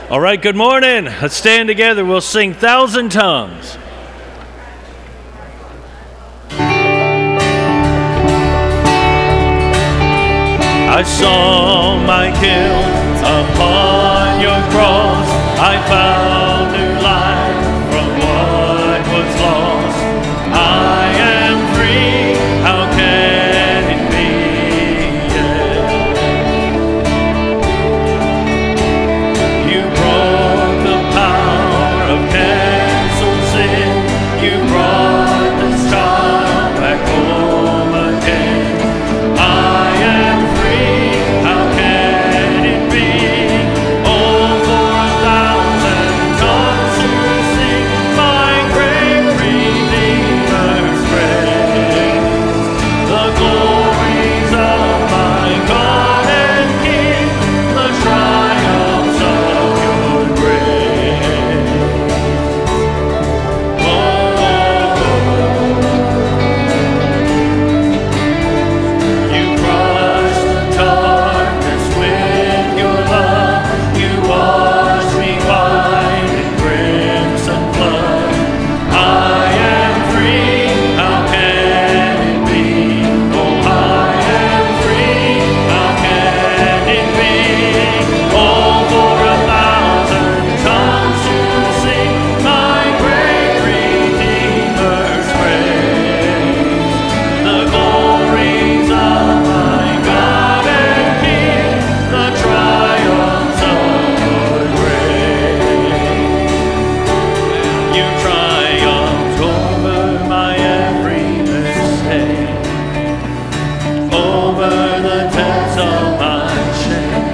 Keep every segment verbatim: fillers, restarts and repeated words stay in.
All right, good morning. Let's stand together. We'll sing Thousand Tongues. I saw my guilt upon your cross. I found new life from what was lost. I am free. How can it be? Yeah. You broke the power of canceled sin. You brought this child back home again. I am free. How can it be? Oh, for a thousand tongues to sing my great Redeemer's praise. The glories of my God and King, the triumphs of your grace. Oh, you crushed the darkness with your love. You washed me white in crimson flood. I am free. How can it be? Oh, I am free. How can it be? Oh, for a thousand tongues to sing my great Redeemer's praise. The glories of my God and King, the triumphs of your grace. You triumphed over my every mistake, over the depths of my shame,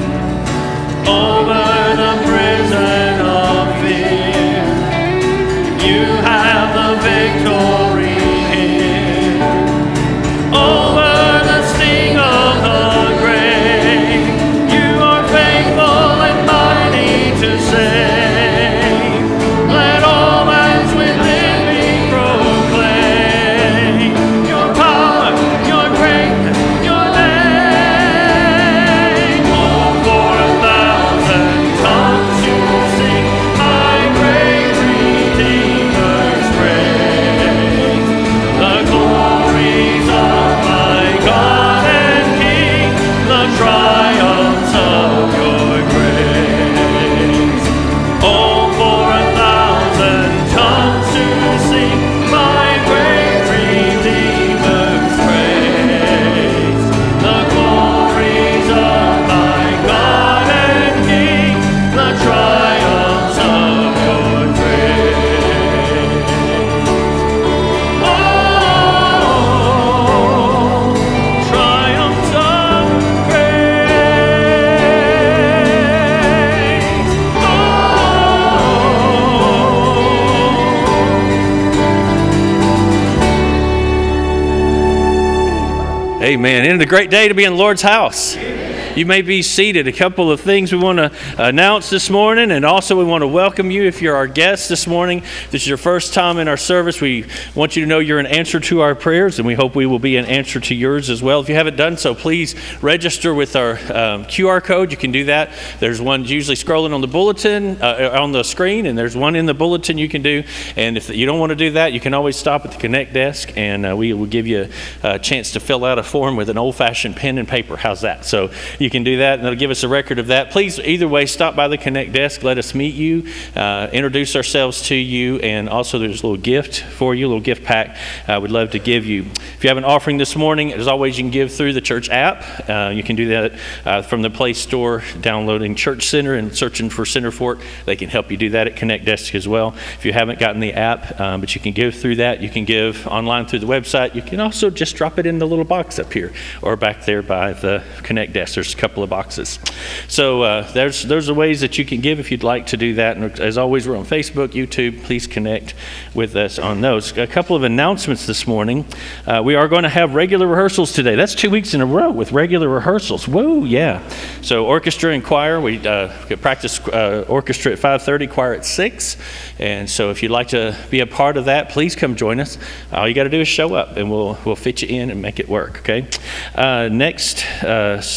over the prison of fear. You have the victory here, over the sting of the grave. You are faithful and mighty to save. Let all that's within me proclaim your power, your greatness, your name. Oh, for a thousand tongues to sing my great Redeemer's praise. The glories of my God and King, the triumphs of your grace. Oh, for a thousand tongues to sing my great Redeemer's praise. The glories of my God and King, the triumphs of your grace. Oh, triumphs of grace. Oh. Amen. Isn't it a great day to be in the Lord's house? You may be seated. A couple of things we want to announce this morning, and also we want to welcome you if you're our guest this morning. If this is your first time in our service, we want you to know you're an answer to our prayers, and we hope we will be an answer to yours as well. If you haven't done so, please register with our um, Q R code. You can do that. There's one usually scrolling on the bulletin, uh, on the screen, and there's one in the bulletin you can do. And if you don't want to do that, you can always stop at the Connect desk, and uh, we will give you a chance to fill out a form with an old-fashioned pen and paper. How's that? So you can do that, and it'll give us a record of that. Please, either way, stop by the Connect desk. Let us meet you, uh, introduce ourselves to you, and also there's a little gift for you, a little gift pack I would love to give you. If you have an offering this morning, as always, you can give through the church app. Uh, you can do that uh, from the Play Store, downloading Church Center and searching for Center Fort. They can help you do that at Connect desk as well. If you haven't gotten the app, um, but you can give through that. You can give online through the website. You can also just drop it in the little box up here or back there by the Connect desk. There's a couple of boxes. So uh, there's those are ways that you can give if you'd like to do that. And as always, we're on Facebook, YouTube. Please connect with us on those. A couple of announcements this morning. Uh, we are going to have regular rehearsals today. That's two weeks in a row with regular rehearsals. Whoa, yeah. So orchestra and choir, we uh, practice uh, orchestra at five thirty, choir at six. And so if you'd like to be a part of that, please come join us. All you got to do is show up, and we'll we'll fit you in and make it work, okay? Uh, next uh, Sunday,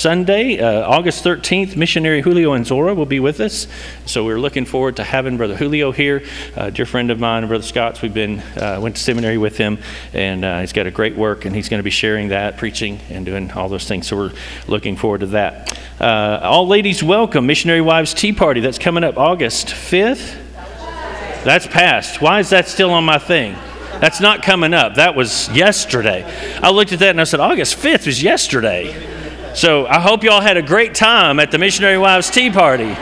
Sunday, uh, August thirteenth, missionary Julio and Zora will be with us. So we're looking forward to having Brother Julio here, a dear friend of mine, Brother Scott's. We've been uh, went to seminary with him, and uh, he's got a great work, and he's going to be sharing that, preaching, and doing all those things. So we're looking forward to that. Uh, all ladies welcome, Missionary Wives Tea Party. That's coming up August fifth. That's past. Why is that still on my thing? That's not coming up. That was yesterday. I looked at that and I said, August fifth was yesterday. So I hope y'all had a great time at the Missionary Wives Tea Party.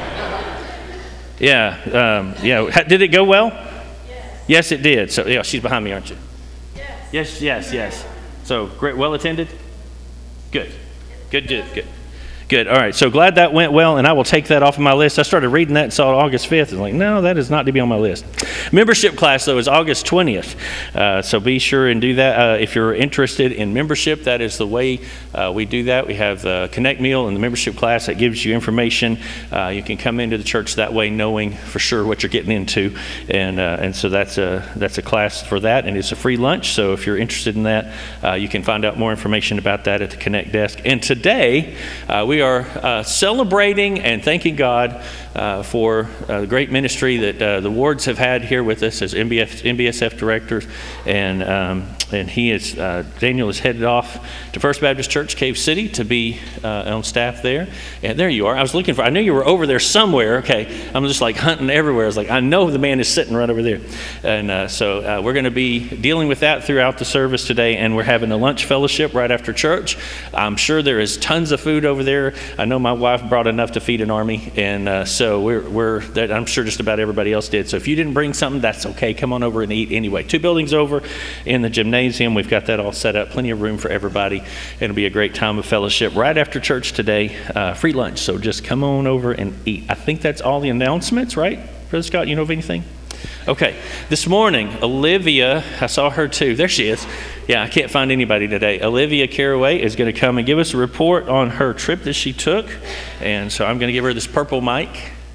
Yeah. Um, yeah. Did it go well? Yes. Yes, it did. So, yeah, she's behind me, aren't you? Yes. Yes, yes, yes. So, great, well attended? Good. Good, good, good. Good. All right. So glad that went well, and I will take that off of my list. I started reading that and saw August fifth. I was like, no, that is not to be on my list. Membership class, though, is August twentieth. Uh, so be sure and do that. Uh, if you're interested in membership, that is the way uh, we do that. We have the Connect Meal and the membership class that gives you information. Uh, you can come into the church that way knowing for sure what you're getting into. And uh, and so that's a, that's a class for that, and it's a free lunch. So if you're interested in that, uh, you can find out more information about that at the Connect desk. And today, uh, we are uh, celebrating and thanking God uh, for uh, the great ministry that uh, the Wards have had here with us as M B S F Director, and um, and he is uh, Daniel is headed off to First Baptist Church, Cave City, to be uh, on staff there. And there you are. I was looking for. I knew you were over there somewhere. Okay, I'm just like hunting everywhere. I was like, I know the man is sitting right over there, and uh, so uh, we're going to be dealing with that throughout the service today. And we're having a lunch fellowship right after church. I'm sure there is tons of food over there. I know my wife brought enough to feed an army, and uh, so we're we're. That I'm sure just about everybody else did. So if you didn't bring something, that's okay. Come on over and eat anyway. Two buildings over in the gymnasium. We've got that all set up. Plenty of room for everybody. It'll be a great time of fellowship right after church today. Uh, free lunch. So just come on over and eat. I think that's all the announcements, right? Brother Scott, you know of anything? Okay. This morning, Olivia, I saw her too. There she is. Yeah, I can't find anybody today. Olivia Caraway is going to come and give us a report on her trip that she took. And so I'm going to give her this purple mic.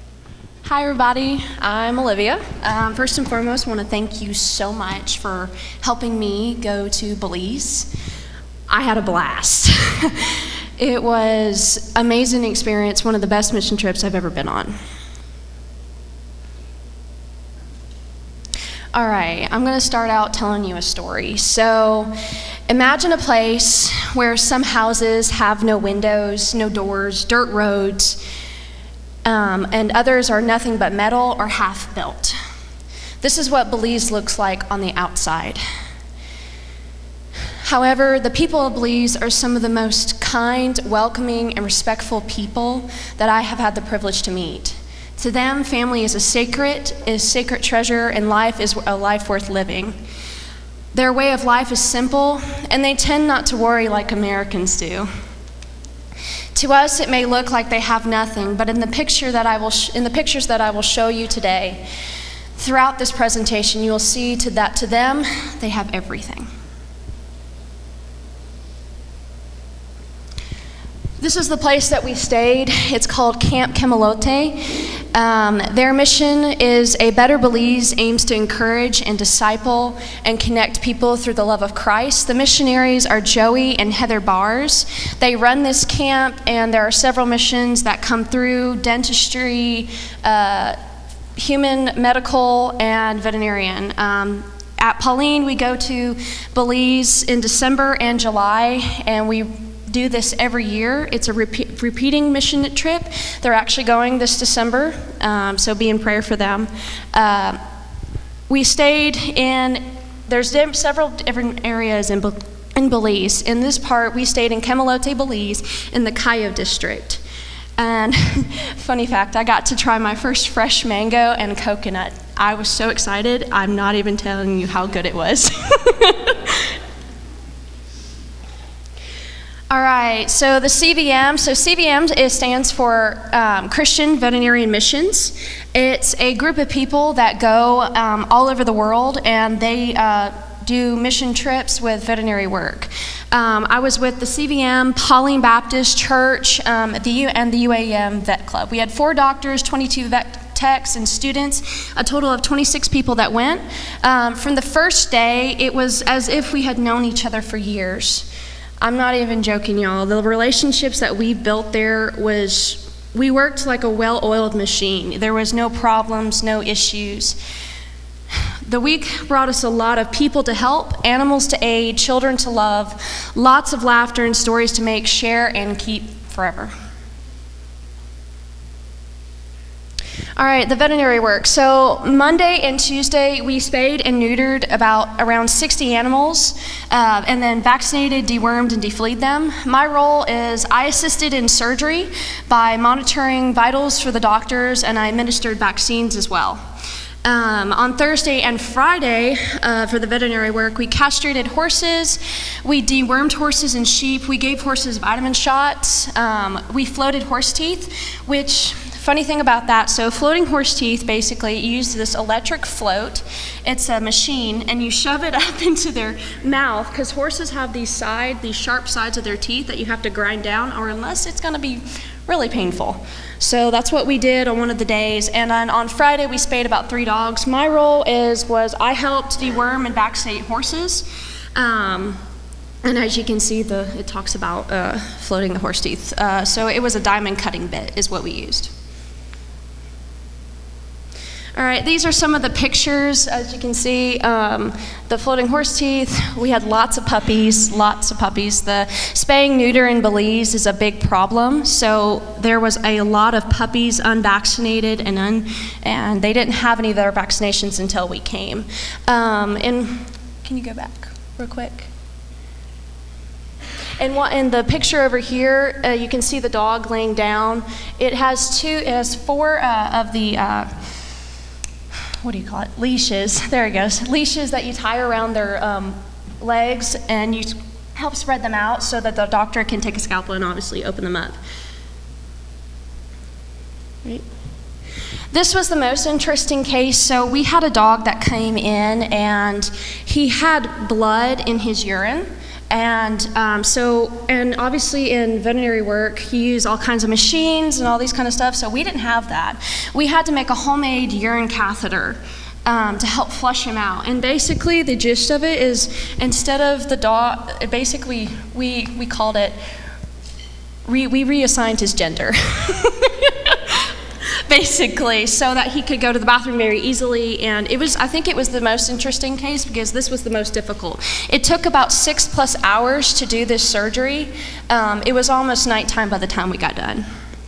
Hi everybody, I'm Olivia. Um, first and foremost, I want to thank you so much for helping me go to Belize. I had a blast. It was an amazing experience, one of the best mission trips I've ever been on. All right, I'm going to start out telling you a story. So imagine a place where some houses have no windows, no doors, dirt roads, Um, and others are nothing but metal or half built. This is what Belize looks like on the outside. However, the people of Belize are some of the most kind, welcoming, and respectful people that I have had the privilege to meet. To them, family is a sacred, is sacred treasure, and life is a life worth living. Their way of life is simple, and they tend not to worry like Americans do. To us, it may look like they have nothing, but in the picture that I will, sh in the pictures that I will show you today, throughout this presentation, you will see to that to them, they have everything. This is the place that we stayed. It's called Camp Camalote. Um, their mission is a better Belize aims to encourage and disciple and connect people through the love of Christ. The missionaries are Joey and Heather Bars. They run this camp, and there are several missions that come through: dentistry, uh, human medical, and veterinarian. Um, at Pauline, we go to Belize in December and July, and we do this every year. It's a repeat, repeating mission trip. They're actually going this December, um, so be in prayer for them. Uh, we stayed in, there's several different areas in, Be in Belize. In this part, we stayed in Camalote, Belize, in the Cayo district. And funny fact, I got to try my first fresh mango and coconut. I was so excited, I'm not even telling you how good it was. All right, so the C V M, so C V M is, stands for um, Christian Veterinary Missions. It's a group of people that go um, all over the world, and they uh, do mission trips with veterinary work. Um, I was with the C V M, Pauline Baptist Church, um, the U and the U A M Vet Club. We had four doctors, twenty-two vet techs and students, a total of twenty-six people that went. Um, from the first day, it was as if we had known each other for years. I'm not even joking, y'all. The relationships that we built there was, we worked like a well-oiled machine. There was no problems, no issues. The week brought us a lot of people to help, animals to aid, children to love, lots of laughter and stories to make, share, and keep forever. All right, the veterinary work. So Monday and Tuesday, we spayed and neutered about around sixty animals, uh, and then vaccinated, dewormed, and defleed them. My role is I assisted in surgery by monitoring vitals for the doctors, and I administered vaccines as well. Um, on Thursday and Friday, uh, for the veterinary work, we castrated horses, we dewormed horses and sheep, we gave horses vitamin shots, um, we floated horse teeth, which, funny thing about that, so floating horse teeth, basically, you use this electric float. It's a machine, and you shove it up into their mouth, because horses have these side, these sharp sides of their teeth that you have to grind down, or unless it's going to be really painful. So that's what we did on one of the days. And then on Friday, we spayed about three dogs. My role is was I helped deworm and vaccinate horses. Um, and as you can see, the it talks about uh, floating the horse teeth. Uh, so it was a diamond cutting bit is what we used. All right, these are some of the pictures. As you can see, um, the floating horse teeth, we had lots of puppies, lots of puppies. The spaying neuter in Belize is a big problem, so there was a lot of puppies unvaccinated, and un, and they didn't have any of their vaccinations until we came. Um, and can you go back real quick? And what, in the picture over here, uh, you can see the dog laying down. It has two, it has four uh, of the, uh, what do you call it, leashes, there it goes, leashes that you tie around their um, legs, and you help spread them out so that the doctor can take a scalpel and obviously open them up. Right. This was the most interesting case. So we had a dog that came in, and he had blood in his urine. And um, so, and obviously in veterinary work, you use all kinds of machines and all these kind of stuff, so we didn't have that. We had to make a homemade urine catheter um, to help flush him out. And basically, the gist of it is, instead of the dog, basically, we, we called it, re, we reassigned his gender. Basically, so that he could go to the bathroom very easily. And it was, I think it was the most interesting case because this was the most difficult. It took about six plus hours to do this surgery. Um, it was almost nighttime by the time we got done.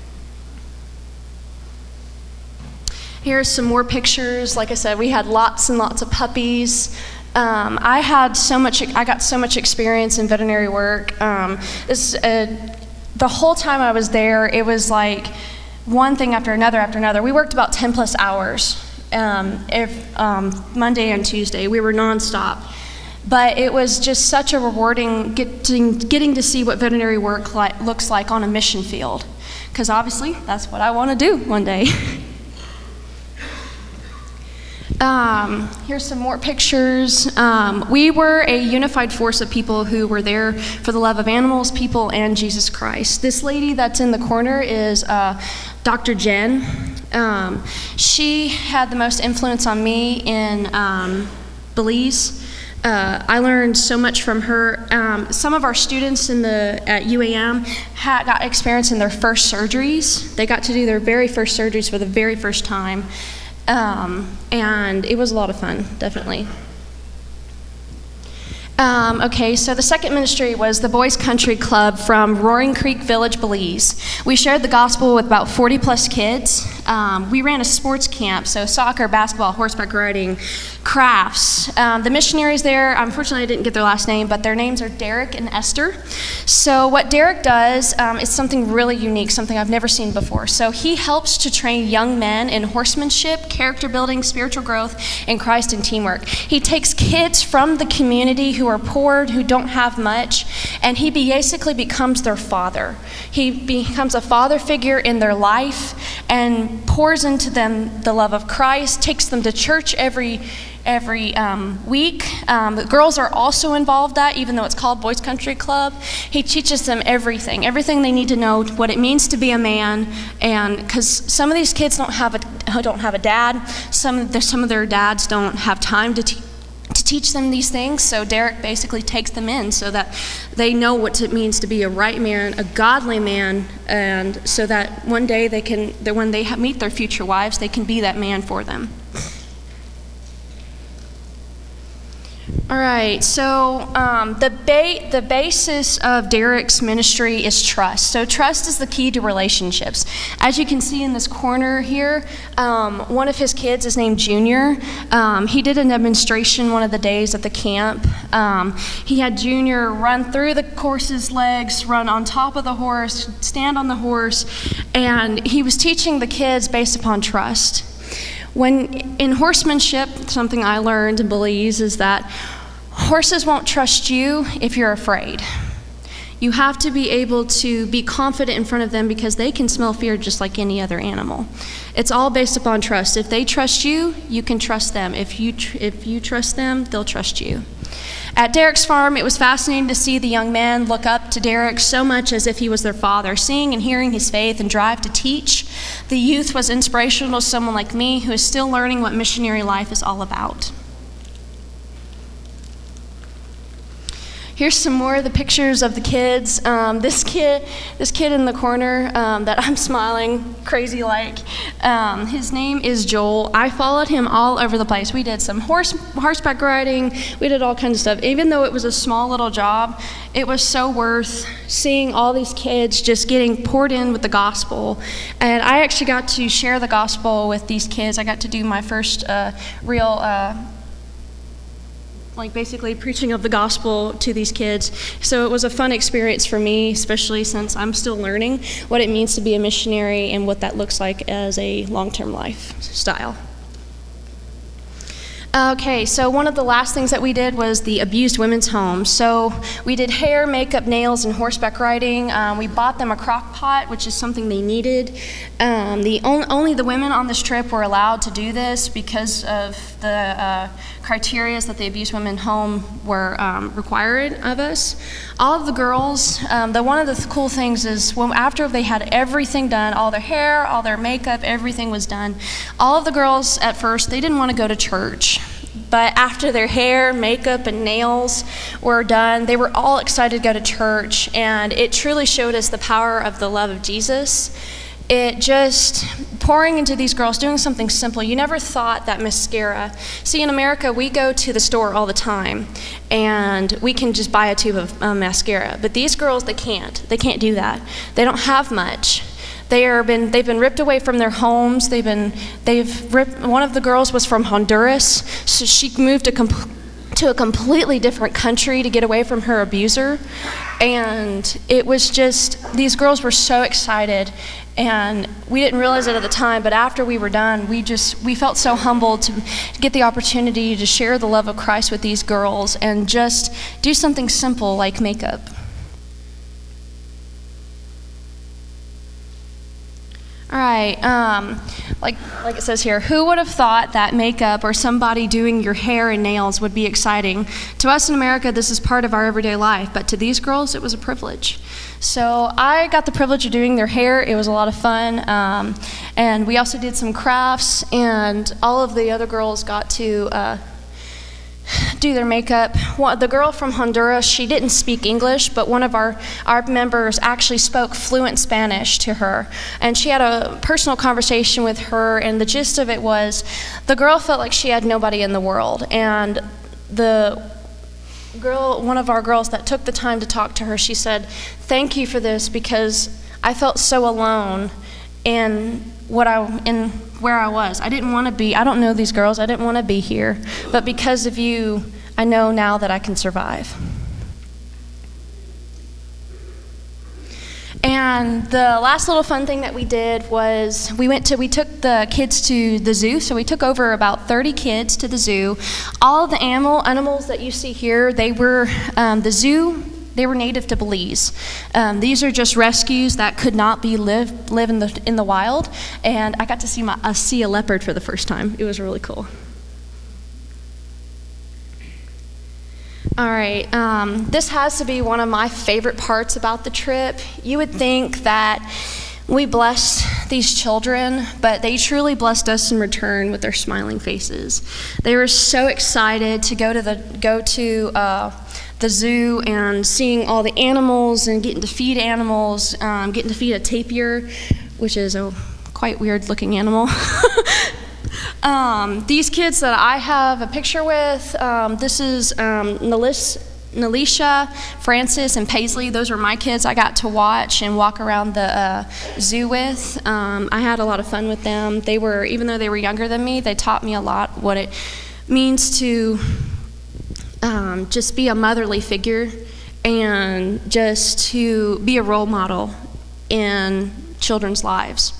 Here's some more pictures. Like I said, we had lots and lots of puppies. Um, I had so much, I got so much experience in veterinary work. Um, this, uh, the whole time I was there, it was like, one thing after another after another. We worked about ten plus hours um, if, um, Monday and Tuesday. We were nonstop. But it was just such a rewarding getting, getting to see what veterinary work li looks like on a mission field. Because obviously, that's what I want to do one day. Um, here's some more pictures. Um, we were a unified force of people who were there for the love of animals, people, and Jesus Christ. This lady that's in the corner is uh, Doctor Jen. Um, she had the most influence on me in um, Belize. Uh, I learned so much from her. Um, some of our students in the, at U A M had, got experience in their first surgeries. They got to do their very first surgeries for the very first time. Um, and it was a lot of fun, definitely. Um, okay, so the second ministry was the Boys Country Club from Roaring Creek Village, Belize. We shared the gospel with about forty plus kids. Um, we ran a sports camp, so soccer, basketball, horseback riding, crafts. Um, the missionaries there, unfortunately I didn't get their last name, but their names are Derek and Esther. So what Derek does um, is something really unique, something I've never seen before. So he helps to train young men in horsemanship, character building, spiritual growth, in Christ and teamwork. He takes kids from the community who are poor, who don't have much, and he basically becomes their father. He becomes a father figure in their life and pours into them the love of Christ, takes them to church every every um, week. Um, the girls are also involved that, even though it's called Boys Country Club. He teaches them everything, everything they need to know, what it means to be a man, and because some of these kids don't have a don't have a dad. Some some of their dads don't have time to teach. to teach them these things. So Derek basically takes them in so that they know what it means to be a right man, a godly man, and so that one day they can, that when they meet their future wives, they can be that man for them. All right, so um, the ba- the basis of Derek's ministry is trust. So trust is the key to relationships. As you can see in this corner here, um, one of his kids is named Junior. Um, he did a demonstration one of the days at the camp. Um, he had Junior run through the horse's legs, run on top of the horse, stand on the horse, and he was teaching the kids based upon trust. When in horsemanship, something I learned in Belize is that horses won't trust you if you're afraid. You have to be able to be confident in front of them because they can smell fear just like any other animal. It's all based upon trust. If they trust you, you can trust them. If you tr- if you trust them, they'll trust you. At Derek's farm, it was fascinating to see the young men look up to Derek so much as if he was their father. Seeing and hearing his faith and drive to teach the youth was inspirational to someone like me who is still learning what missionary life is all about. Here's some more of the pictures of the kids. Um, this kid, this kid in the corner um, that I'm smiling crazy like, um, his name is Joel. I followed him all over the place. We did some horse horseback riding. We did all kinds of stuff. Even though it was a small little job, it was so worth seeing all these kids just getting poured in with the gospel. And I actually got to share the gospel with these kids. I got to do my first uh, real. Uh, like basically preaching of the gospel to these kids. So it was a fun experience for me, especially since I'm still learning what it means to be a missionary and what that looks like as a long-term lifestyle. Okay, so one of the last things that we did was the abused women's home. So we did hair, makeup, nails, and horseback riding. Um, we bought them a crock pot, which is something they needed. Um, the on, only the women on this trip were allowed to do this because of the uh, criteria that the abused women home were um, required of us. All of the girls, um, the one of the cool things is when after they had everything done, all their hair, all their makeup, everything was done, all of the girls at first, they didn't want to go to church. But after their hair, makeup, and nails were done, they were all excited to go to church, and it truly showed us the power of the love of Jesus. It just pouring into these girls, doing something simple. You never thought that mascara. See, in America, we go to the store all the time, and we can just buy a tube of uh, mascara. But these girls, they can't. They can't do that. They don't have much. They are been, they've been ripped away from their homes. They've been, they've ripped, one of the girls was from Honduras, so she moved to, com- to a completely different country to get away from her abuser. And it was just, these girls were so excited, and we didn't realize it at the time, but after we were done, we just, we felt so humbled to get the opportunity to share the love of Christ with these girls and just do something simple like makeup. All right, um, like like it says here, who would have thought that makeup or somebody doing your hair and nails would be exciting? To us in America, this is part of our everyday life, but to these girls, it was a privilege. So I got the privilege of doing their hair. It was a lot of fun, um, and we also did some crafts, and all of the other girls got to uh, do their makeup. One, the girl from Honduras, she didn't speak English, but one of our, our members actually spoke fluent Spanish to her. And she had a personal conversation with her, and the gist of it was the girl felt like she had nobody in the world. And the girl, one of our girls that took the time to talk to her, she said, "Thank you for this, because I felt so alone in what I in where I was. I didn't want to be, I don't know these girls, I didn't want to be here, but because of you, I know now that I can survive." And the last little fun thing that we did was we went to, we took the kids to the zoo. So we took over about thirty kids to the zoo. All of the animal animals that you see here, they were, um, the zoo, they were native to Belize. Um, these are just rescues that could not be live live in the in the wild. And I got to see my uh, see a leopard for the first time. It was really cool. All right, um, this has to be one of my favorite parts about the trip. You would think that we bless these children, but they truly blessed us in return with their smiling faces. They were so excited to go to the go to uh, the zoo and seeing all the animals and getting to feed animals, um, getting to feed a tapir, which is a quite weird looking animal. um, these kids that I have a picture with, um, this is um, Nelis. Nelisha, Francis, and Paisley. Those were my kids I got to watch and walk around the uh, zoo with. Um, I had a lot of fun with them. They were, even though they were younger than me, they taught me a lot what it means to um, just be a motherly figure and just to be a role model in children's lives.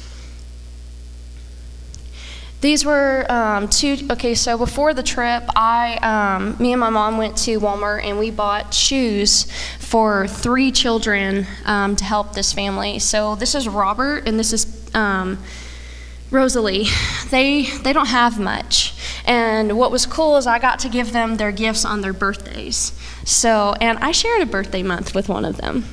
These were um, two, okay, so before the trip, I, um, me and my mom went to Walmart and we bought shoes for three children um, to help this family. So this is Robert and this is um, Rosalie. They, they don't have much. And what was cool is I got to give them their gifts on their birthdays. So, and I shared a birthday month with one of them.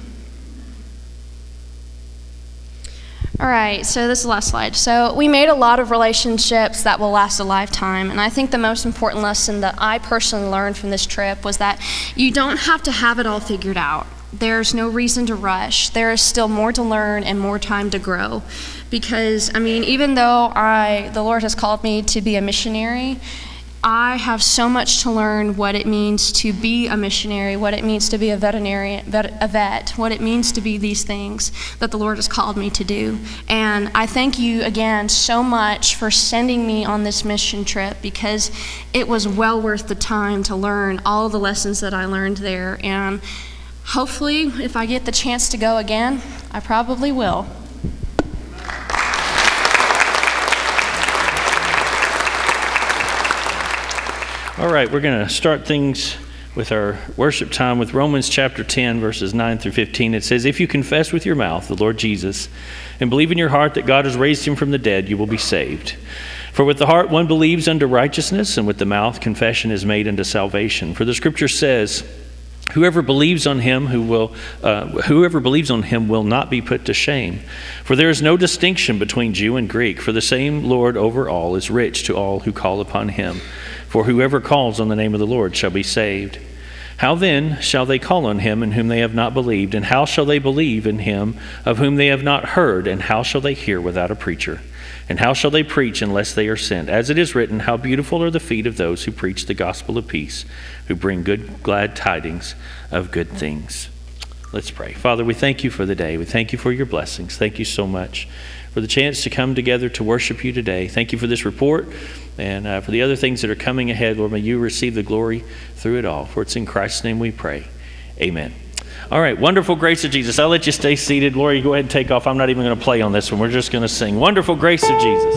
All right, so this is the last slide. So we made a lot of relationships that will last a lifetime, and I think the most important lesson that I personally learned from this trip was that you don't have to have it all figured out. There's no reason to rush. There is still more to learn and more time to grow. Because, I mean, even though I, the Lord has called me to be a missionary, I have so much to learn what it means to be a missionary, what it means to be a veterinarian, vet, a vet, what it means to be these things that the Lord has called me to do. And I thank you again so much for sending me on this mission trip, because it was well worth the time to learn all the lessons that I learned there. And hopefully, if I get the chance to go again, I probably will. All right, we're going to start things with our worship time with Romans chapter ten, verses nine through fifteen. It says, "If you confess with your mouth the Lord Jesus and believe in your heart that God has raised him from the dead, you will be saved. For with the heart one believes unto righteousness, and with the mouth confession is made unto salvation. For the scripture says, Whoever believes on him who will, uh, whoever believes on him will not be put to shame. For there is no distinction between Jew and Greek, for the same Lord over all is rich to all who call upon him. For whoever calls on the name of the Lord shall be saved. How then shall they call on him in whom they have not believed? And how shall they believe in him of whom they have not heard? And how shall they hear without a preacher? And how shall they preach unless they are sent? As it is written, how beautiful are the feet of those who preach the gospel of peace, who bring good, glad tidings of good things." Let's pray. Father, we thank you for the day. We thank you for your blessings. Thank you so much for the chance to come together to worship you today. Thank you for this report and uh, for the other things that are coming ahead. Lord, may you receive the glory through it all. For it's in Christ's name we pray. Amen. All right, Wonderful Grace of Jesus. I'll let you stay seated. Lori, go ahead and take off. I'm not even going to play on this one. We're just going to sing Wonderful Grace of Jesus.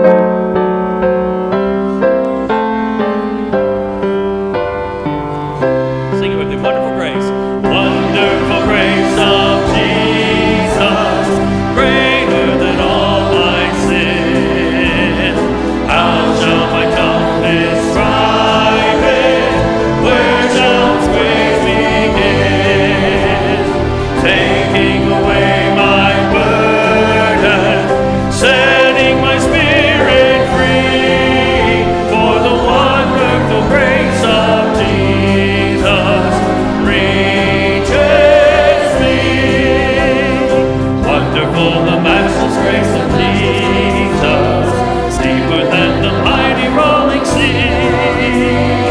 Sing it with me. Wonderful Grace. Wonderful Grace of Jesus, greater than all my sin. How shall my tongue describe it? Where shall its praise begin? Taking away my burden, setting my spirit free, for the wonderful grace of Jesus reaches me. Wonderful the matchless grace of Jesus, deeper than the mighty rolling sea.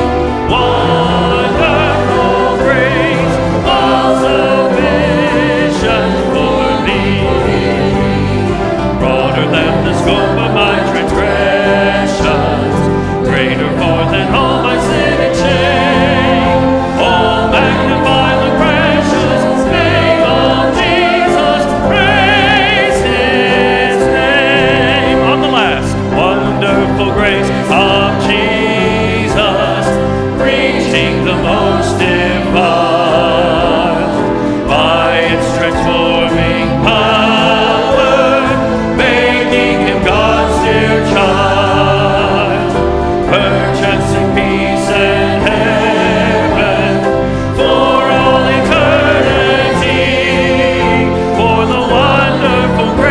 Wonderful grace, all sufficient for me. Broader than the scope of my transgressions, greater far than all my sin and shame. Oh, magnify the precious name of Jesus, praise his name. On the last, wonderful grace of Jesus, reaching the most divine, by its transforming power, making him God's dear child, purchasing peace and heaven for all eternity, for the wonderful grace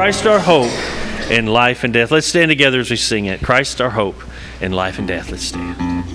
Christ our hope in life and death. Let's stand together as we sing it. Christ our hope in life and death. Let's stand.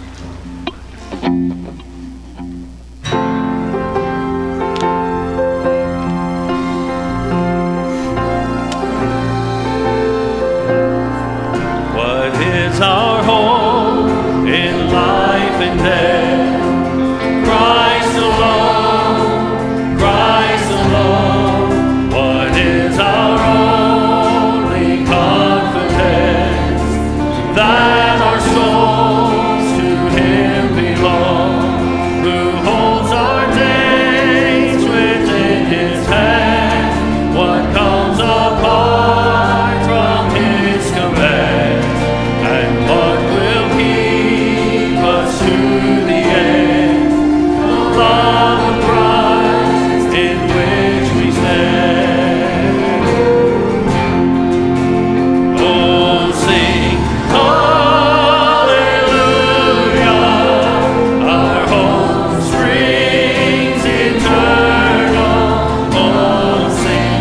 What is our hope in life and death? Christ alone, Christ alone. What is our only confidence? That our souls to Him belong, who holds our days within His hand. What comes apart from His command, and what will keep us to the end? The love of Christ in which we stand. Oh, sing hallelujah, our hope springs eternal. Oh, sing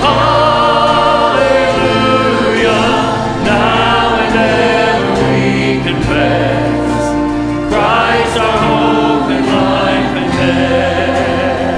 hallelujah, now and ever we confess, Christ our hope in life and death.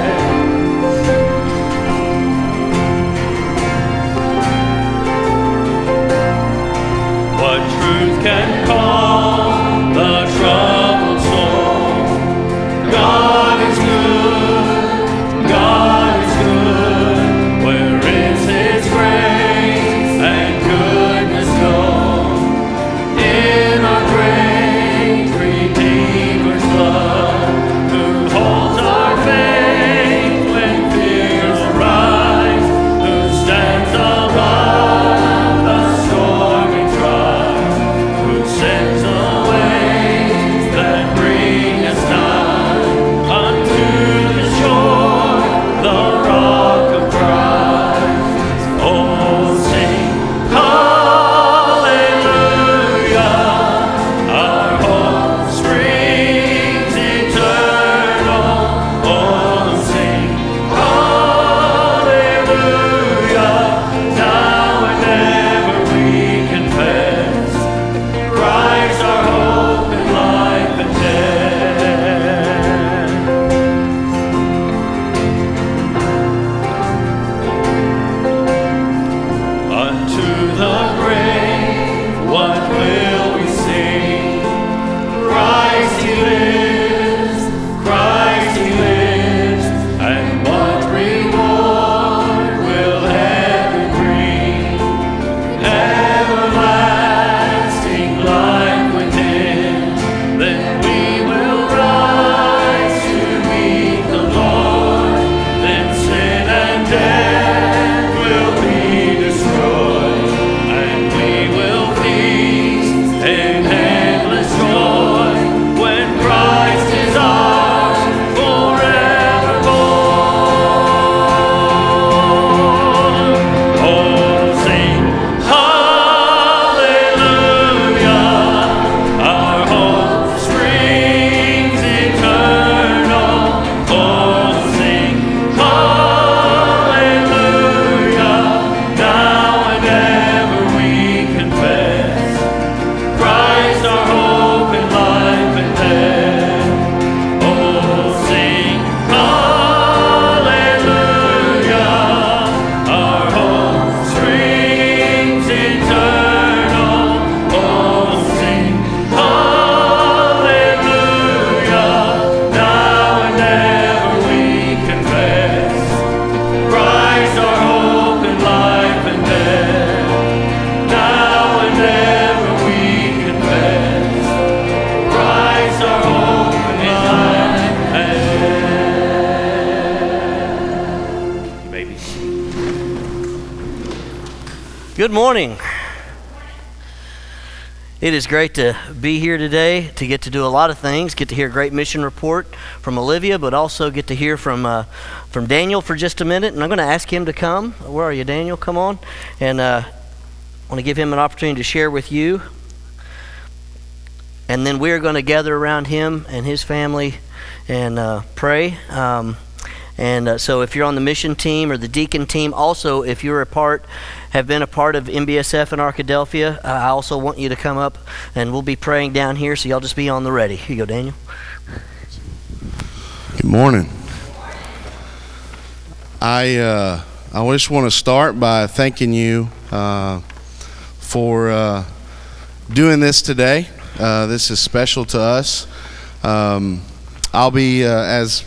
What truth can calm the troubled soul? God is good, God is good. Where is His grace and goodness known? In our great Redeemer's blood, who holds our faith when fears arise, who stands above the stormy trial, who sends away that bring us nigh unto the shore, the rock of Christ. Oh, sing hallelujah, our hope springs eternal. Oh, sing hallelujah, now and ever we confess, Christ our hope in life and death. Unto the grave, what will we sing? Christ He lives, Christ He lives, and what reward will heaven bring? Everlasting life within, then we will rise to meet the Lord. Then sin and death will be destroyed, and we will feast in endless joy when Christ is ours forevermore. Oh, sing hallelujah, our hope springs eternal. Oh, sing hallelujah, now and ever we confess, Christ our hope in life and death. Oh, sing hallelujah, our hope springs eternal. Oh, sing hallelujah, now and ever we confess, Christ our hope in life and death. Now and ever we confess, Christ our hope in life and death. Baby. Good morning. It is great to be here today, to get to do a lot of things, get to hear a great mission report from Olivia, but also get to hear from uh, from Daniel for just a minute. And I'm going to ask him to come. Where are you, Daniel? Come on. And uh, I want to give him an opportunity to share with you. And then we're going to gather around him and his family and uh, pray. Um, And uh, so if you're on the mission team or the deacon team, also if you're a part, have been a part of M B S F in Arkadelphia, uh, I also want you to come up and we'll be praying down here, so y'all just be on the ready. Here you go, Daniel. Good morning. I uh, I just want to start by thanking you uh, for uh, doing this today. Uh, this is special to us. Um, I'll be, uh, as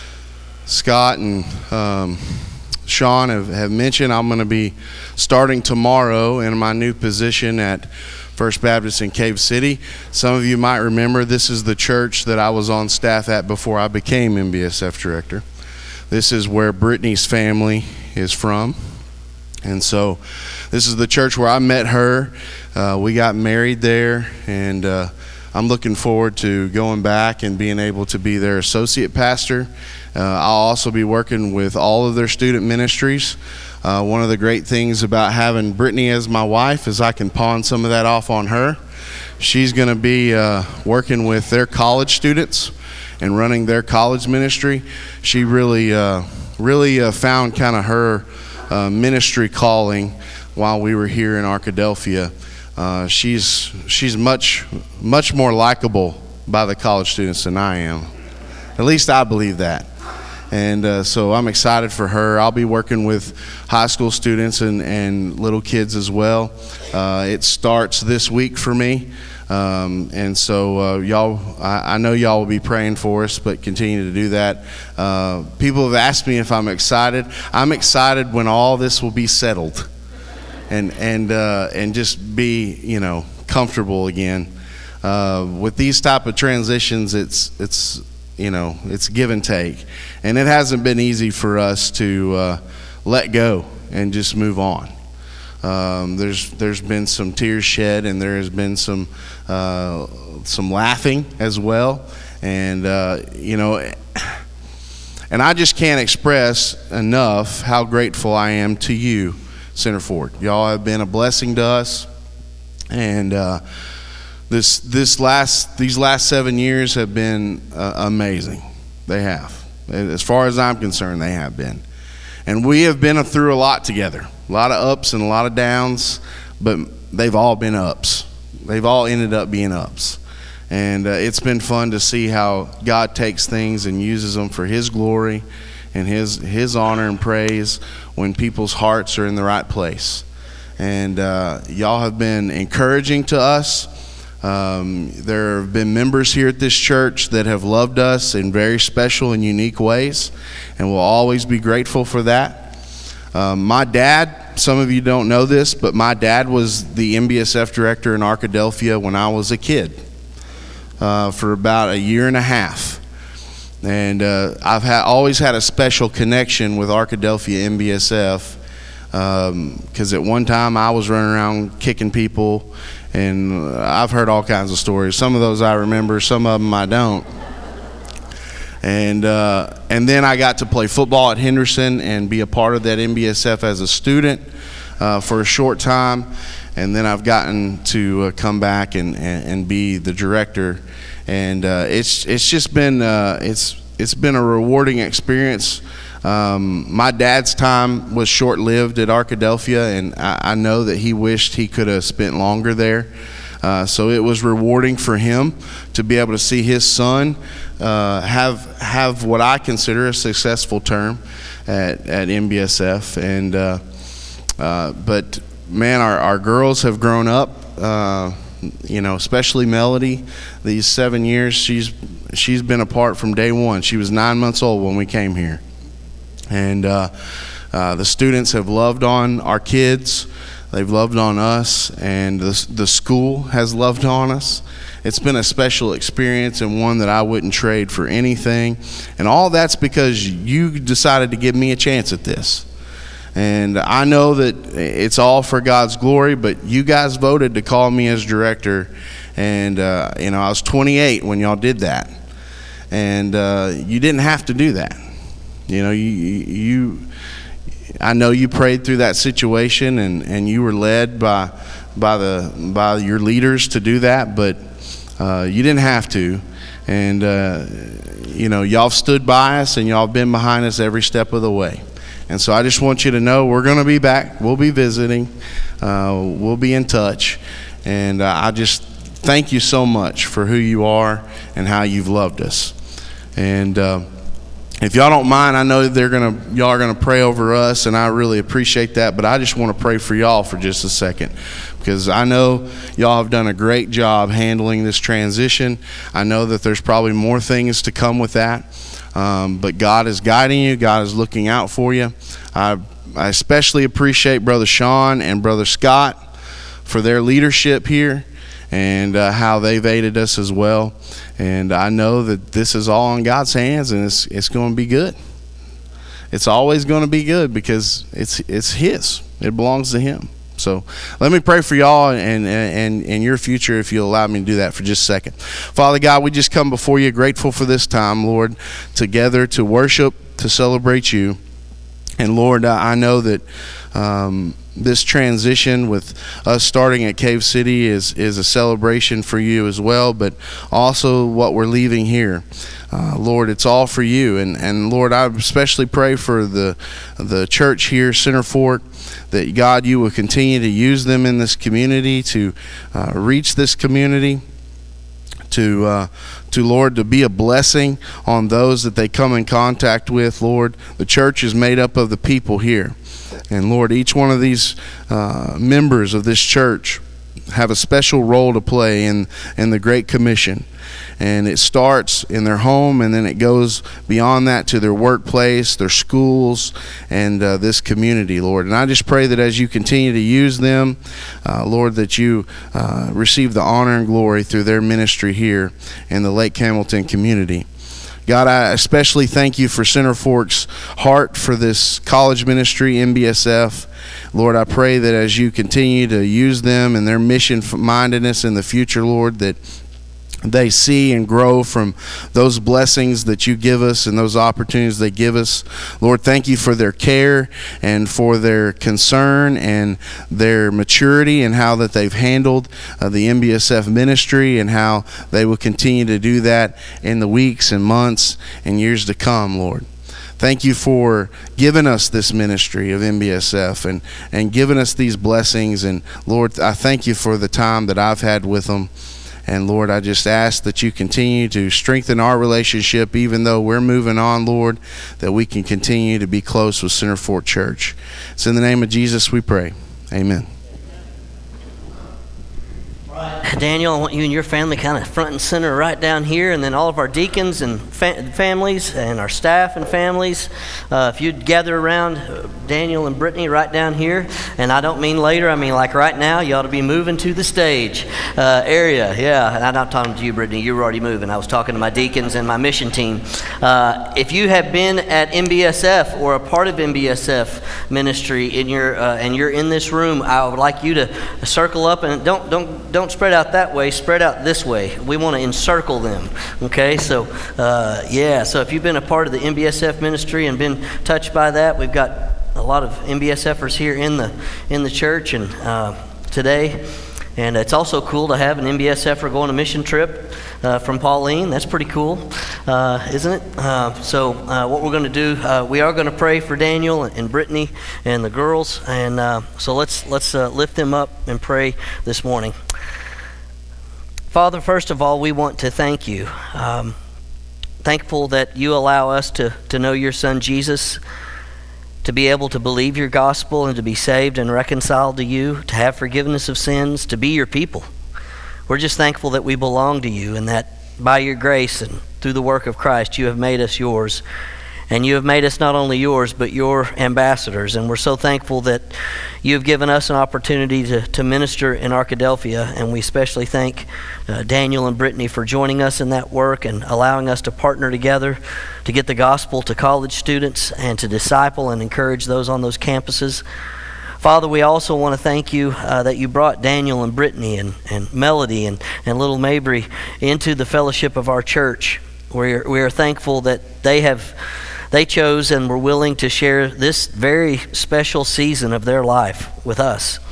Scott and um, Sean have, have mentioned, I'm going to be starting tomorrow in my new position at First Baptist in Cave City. Some of you might remember this is the church that I was on staff at before I became M B S F Director. This is where Brittany's family is from. And so this is the church where I met her. Uh, we got married there, and uh, I'm looking forward to going back and being able to be their associate pastor. Uh, I'll also be working with all of their student ministries. Uh, one of the great things about having Brittany as my wife is I can pawn some of that off on her. She's going to be uh, working with their college students and running their college ministry. She really, uh, really uh, found kind of her uh, ministry calling while we were here in Arkadelphia. Uh, she's she's much much more likable by the college students than I am. At least I believe that. And uh, so I'm excited for her. I'll be working with high school students and, and little kids as well. Uh, it starts this week for me. Um, and so uh, y'all, I, I know y'all will be praying for us, but continue to do that. Uh, people have asked me if I'm excited. I'm excited when all this will be settled and and uh, and just be, you know, comfortable again. Uh, with these type of transitions, it's it's you know it's give and take, and it hasn't been easy for us to uh, let go and just move on. Um, there's there's been some tears shed, and there has been some uh, some laughing as well, and uh, you know, and I just can't express enough how grateful I am to you, Centerford. Y'all have been a blessing to us, and uh, this this last these last seven years have been uh, amazing. They have, as far as I'm concerned, they have been, and we have been through a lot together. A lot of ups and a lot of downs, but they've all been ups. They've all ended up being ups. And uh, it's been fun to see how God takes things and uses them for His glory and His His honor and praise when people's hearts are in the right place. And uh, y'all have been encouraging to us. Um, there have been members here at this church that have loved us in very special and unique ways, and we'll always be grateful for that. Um, my dad, some of you don't know this, but my dad was the M B S F director in Arkadelphia when I was a kid uh, for about a year and a half. And uh, I've ha- always had a special connection with Arkadelphia M B S F because um, at one time I was running around kicking people, and I've heard all kinds of stories. Some of those I remember, some of them I don't. And uh, and then I got to play football at Henderson and be a part of that M B S F as a student uh, for a short time, and then I've gotten to uh, come back and, and, and be the director, and uh, it's it's just been uh, it's it's been a rewarding experience. Um, my dad's time was short-lived at Arkadelphia, and I, I know that he wished he could have spent longer there. Uh, so it was rewarding for him to be able to see his son uh, have have what I consider a successful term at, at M B S F. And uh, uh, but man, our, our girls have grown up. Uh, you know, especially Melody. These seven years, she's she's been apart from day one. She was nine months old when we came here, and uh, uh, the students have loved on our kids. They've loved on us, and the, the school has loved on us. It's been a special experience and one that I wouldn't trade for anything. And all that's because you decided to give me a chance at this. And I know that it's all for God's glory, but you guys voted to call me as director. And, uh, you know, I was twenty-eight when y'all did that. And uh, you didn't have to do that. You know, you... you I know you prayed through that situation, and, and you were led by by the by your leaders to do that, but Uh, you didn't have to. And, uh, you know, y'all stood by us and y'all been behind us every step of the way. And so I just want you to know we're going to be back. We'll be visiting. Uh, we'll be in touch. And uh, I just thank you so much for who you are and how you've loved us. And uh, if y'all don't mind, I know they're gonna, y'all are gonna pray over us, and I really appreciate that. But I just want to pray for y'all for just a second, because I know y'all have done a great job handling this transition. I know that there's probably more things to come with that, um, but God is guiding you. God is looking out for you. I, I especially appreciate Brother Sean and Brother Scott for their leadership here, and uh, how they've aided us as well. And I know that this is all in God's hands, and it's it's going to be good. It's always going to be good because it's it's His. It belongs to Him. So let me pray for y'all and, and, and your future, if you'll allow me to do that for just a second. Father God, we just come before you grateful for this time, Lord, together to worship, to celebrate you. And Lord, I know that um, this transition with us starting at Cave City is, is a celebration for you as well, but also what we're leaving here. Uh, Lord, it's all for you. And, and Lord, I especially pray for the, the church here, Center Fork, that God, you will continue to use them in this community to uh, reach this community, to uh, to Lord, to be a blessing on those that they come in contact with. Lord, the church is made up of the people here, and Lord, each one of these uh, members of this church have a special role to play in in the Great Commission. And it starts in their home, and then it goes beyond that to their workplace, their schools, and uh, this community, Lord. And I just pray that as you continue to use them, uh, Lord, that you uh, receive the honor and glory through their ministry here in the Lake Hamilton community. God, I especially thank you for Center Fork's heart for this college ministry, M B S F. Lord, I pray that as you continue to use them and their mission-mindedness in the future, Lord, that they see and grow from those blessings that you give us and those opportunities they give us. Lord, thank you for their care and for their concern and their maturity and how that they've handled uh, the M B S F ministry, and how they will continue to do that in the weeks and months and years to come, Lord. Thank you for giving us this ministry of M B S F and, and giving us these blessings. And Lord, I thank you for the time that I've had with them. And Lord, I just ask that you continue to strengthen our relationship, even though we're moving on, Lord, that we can continue to be close with Center Fork Church. It's in the name of Jesus we pray. Amen. Daniel, I want you and your family kind of front and center right down here, and then all of our deacons and fa- families and our staff and families. Uh, if you'd gather around uh, Daniel and Brittany right down here, and I don't mean later, I mean like right now, you ought to be moving to the stage uh, area. Yeah, and I'm not talking to you, Brittany, you were already moving. I was talking to my deacons and my mission team. Uh, if you have been at M B S F or a part of M B S F ministry in your uh, and you're in this room, I would like you to circle up, and don't don't don't spread out that way, spread out this way. We want to encircle them. Okay, so uh, yeah, so if you've been a part of the M B S F ministry and been touched by that, we've got a lot of M B S Fers here in the in the church and uh, today. And it's also cool to have an M B S Fer go on a mission trip uh, from Pauline. That's pretty cool, uh, isn't it? Uh, so uh, what we're going to do, uh, we are going to pray for Daniel and Brittany and the girls. And uh, so let's let's uh, lift them up and pray this morning. Father, first of all, we want to thank you. Um, thankful that you allow us to, to know your Son Jesus, to be able to believe your gospel and to be saved and reconciled to you, to have forgiveness of sins, to be your people. We're just thankful that we belong to you and that by your grace and through the work of Christ, you have made us yours. And you have made us not only yours, but your ambassadors. And we're so thankful that you have given us an opportunity to, to minister in Arkadelphia. And we especially thank uh, Daniel and Brittany for joining us in that work and allowing us to partner together to get the gospel to college students and to disciple and encourage those on those campuses. Father, we also want to thank you uh, that you brought Daniel and Brittany and, and Melody and, and little Mabry into the fellowship of our church. We're, we are thankful that they have... They chose and were willing to share this very special season of their life with us.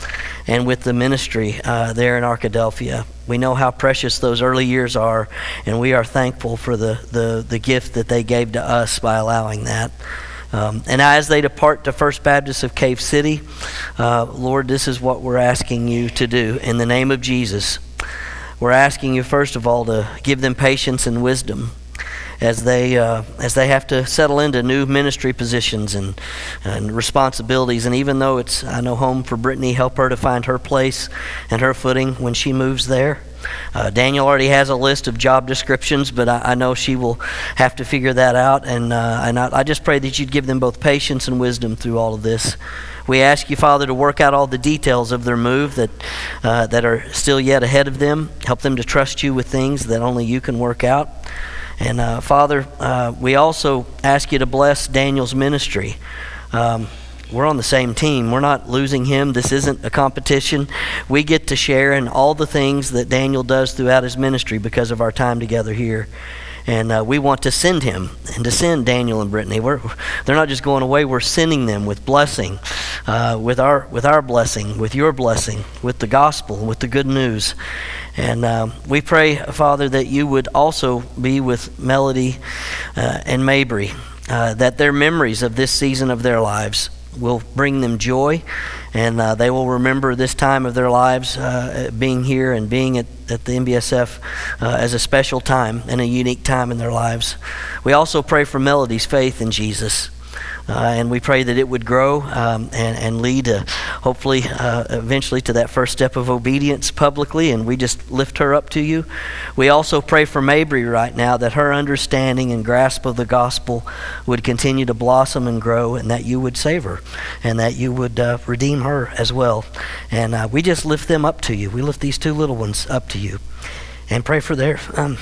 and with the ministry uh, there in Arkadelphia. We know how precious those early years are, and we are thankful for the, the, the gift that they gave to us by allowing that. Um, and as they depart to First Baptist of Cave City, uh, Lord, this is what we're asking you to do in the name of Jesus. We're asking you, first of all, to give them patience and wisdom as they uh, as they have to settle into new ministry positions and, and responsibilities. And even though it's, I know, home for Brittany, help her to find her place and her footing when she moves there. Uh, Daniel already has a list of job descriptions, but I, I know she will have to figure that out. And, uh, and I, I just pray that you'd give them both patience and wisdom through all of this. We ask you, Father, to work out all the details of their move that uh, that are still yet ahead of them. Help them to trust you with things that only you can work out. And uh, Father, uh, we also ask you to bless Daniel's ministry. Um, we're on the same team. We're not losing him. This isn't a competition. We get to share in all the things that Daniel does throughout his ministry because of our time together here. And uh, we want to send him and to send Daniel and Brittany. We're, they're not just going away. We're sending them with blessing, uh, with our with our blessing, with your blessing, with the gospel, with the good news. And uh, we pray, Father, that you would also be with Melody uh, and Mabry, uh, that their memories of this season of their lives will bring them joy, and uh, they will remember this time of their lives uh, being here and being at, at the M B S F uh, as a special time and a unique time in their lives. We also pray for Melody's faith in Jesus. Uh, and we pray that it would grow um, and, and lead uh, hopefully uh, eventually to that first step of obedience publicly, and we just lift her up to you. We also pray for Mabry right now, that her understanding and grasp of the gospel would continue to blossom and grow, and that you would save her and that you would uh, redeem her as well. And uh, we just lift them up to you. We lift these two little ones up to you and pray for their um,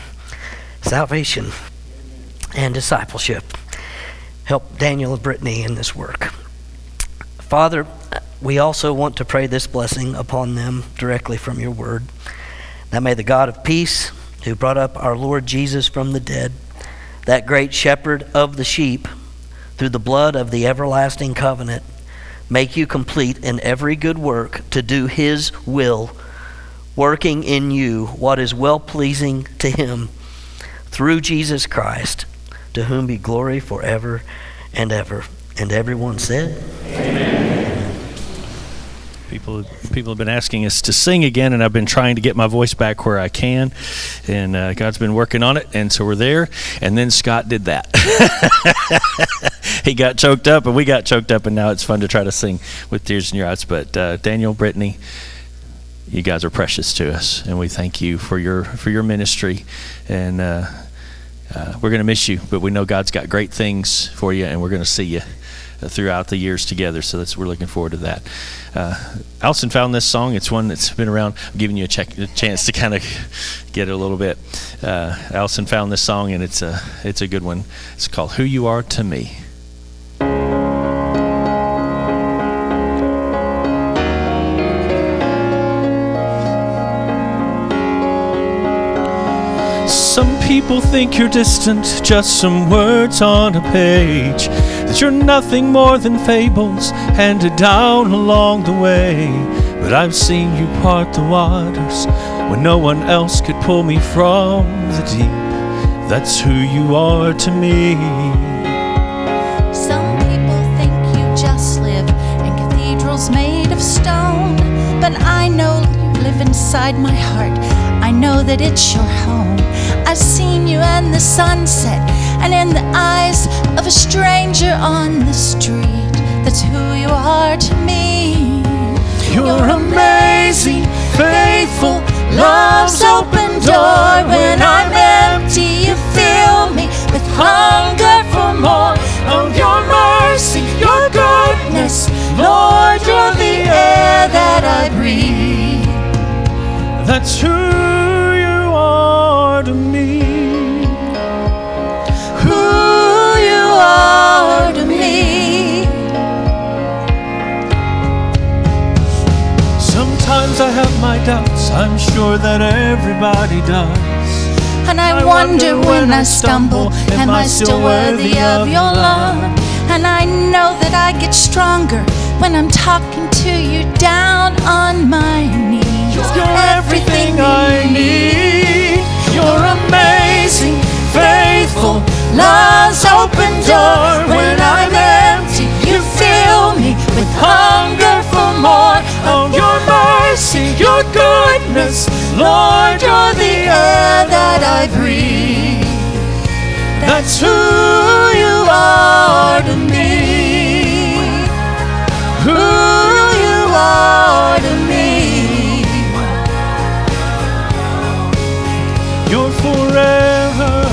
salvation and discipleship. Help Daniel and Brittany in this work. Father, we also want to pray this blessing upon them directly from your word. That may the God of peace, who brought up our Lord Jesus from the dead, that great shepherd of the sheep, through the blood of the everlasting covenant, make you complete in every good work to do his will, working in you what is well-pleasing to him, through Jesus Christ, to whom be glory forever and ever. And everyone said, Amen. People, people have been asking us to sing again, and I've been trying to get my voice back where I can, and uh, God's been working on it, and so we're there. And then Scott did that. He got choked up, and we got choked up, and now it's fun to try to sing with tears in your eyes. But uh, Daniel, Brittany, you guys are precious to us, and we thank you for your for your ministry. And uh, Uh, we're going to miss you, but we know God's got great things for you, and we're going to see you uh, throughout the years together. So that's, we're looking forward to that. Uh, Allison found this song. It's one that's been around. I'm giving you a, check, a chance to kind of get it a little bit. Uh, Allison found this song, and it's a it's a good one. It's called "Who You Are to Me." Some people think you're distant, just some words on a page, that you're nothing more than fables handed down along the way. But I've seen you part the waters when no one else could pull me from the deep. That's who you are to me. Some people think you just live in cathedrals made of stone, but I know you live inside my heart. I know that it's your home. I've seen you in the sunset and in the eyes of a stranger on the street. That's who you are to me. You're amazing, faithful, Love's open door. When I'm empty, you fill me with hunger for more of your mercy, your goodness. Lord, you're the air that I breathe. That's who you are to me. Who you are to me. Sometimes I have my doubts, I'm sure that everybody does. And I, I wonder, wonder when I stumble, am I still worthy of your love? And I know that I get stronger when I'm talking to you down on my knees. You're everything I need. You're amazing, faithful, love's open door. When I'm empty, you fill me with hunger for more of your mercy, your goodness. Lord, you're the air that I breathe. That's who you are to me. Who you are to me. You're forever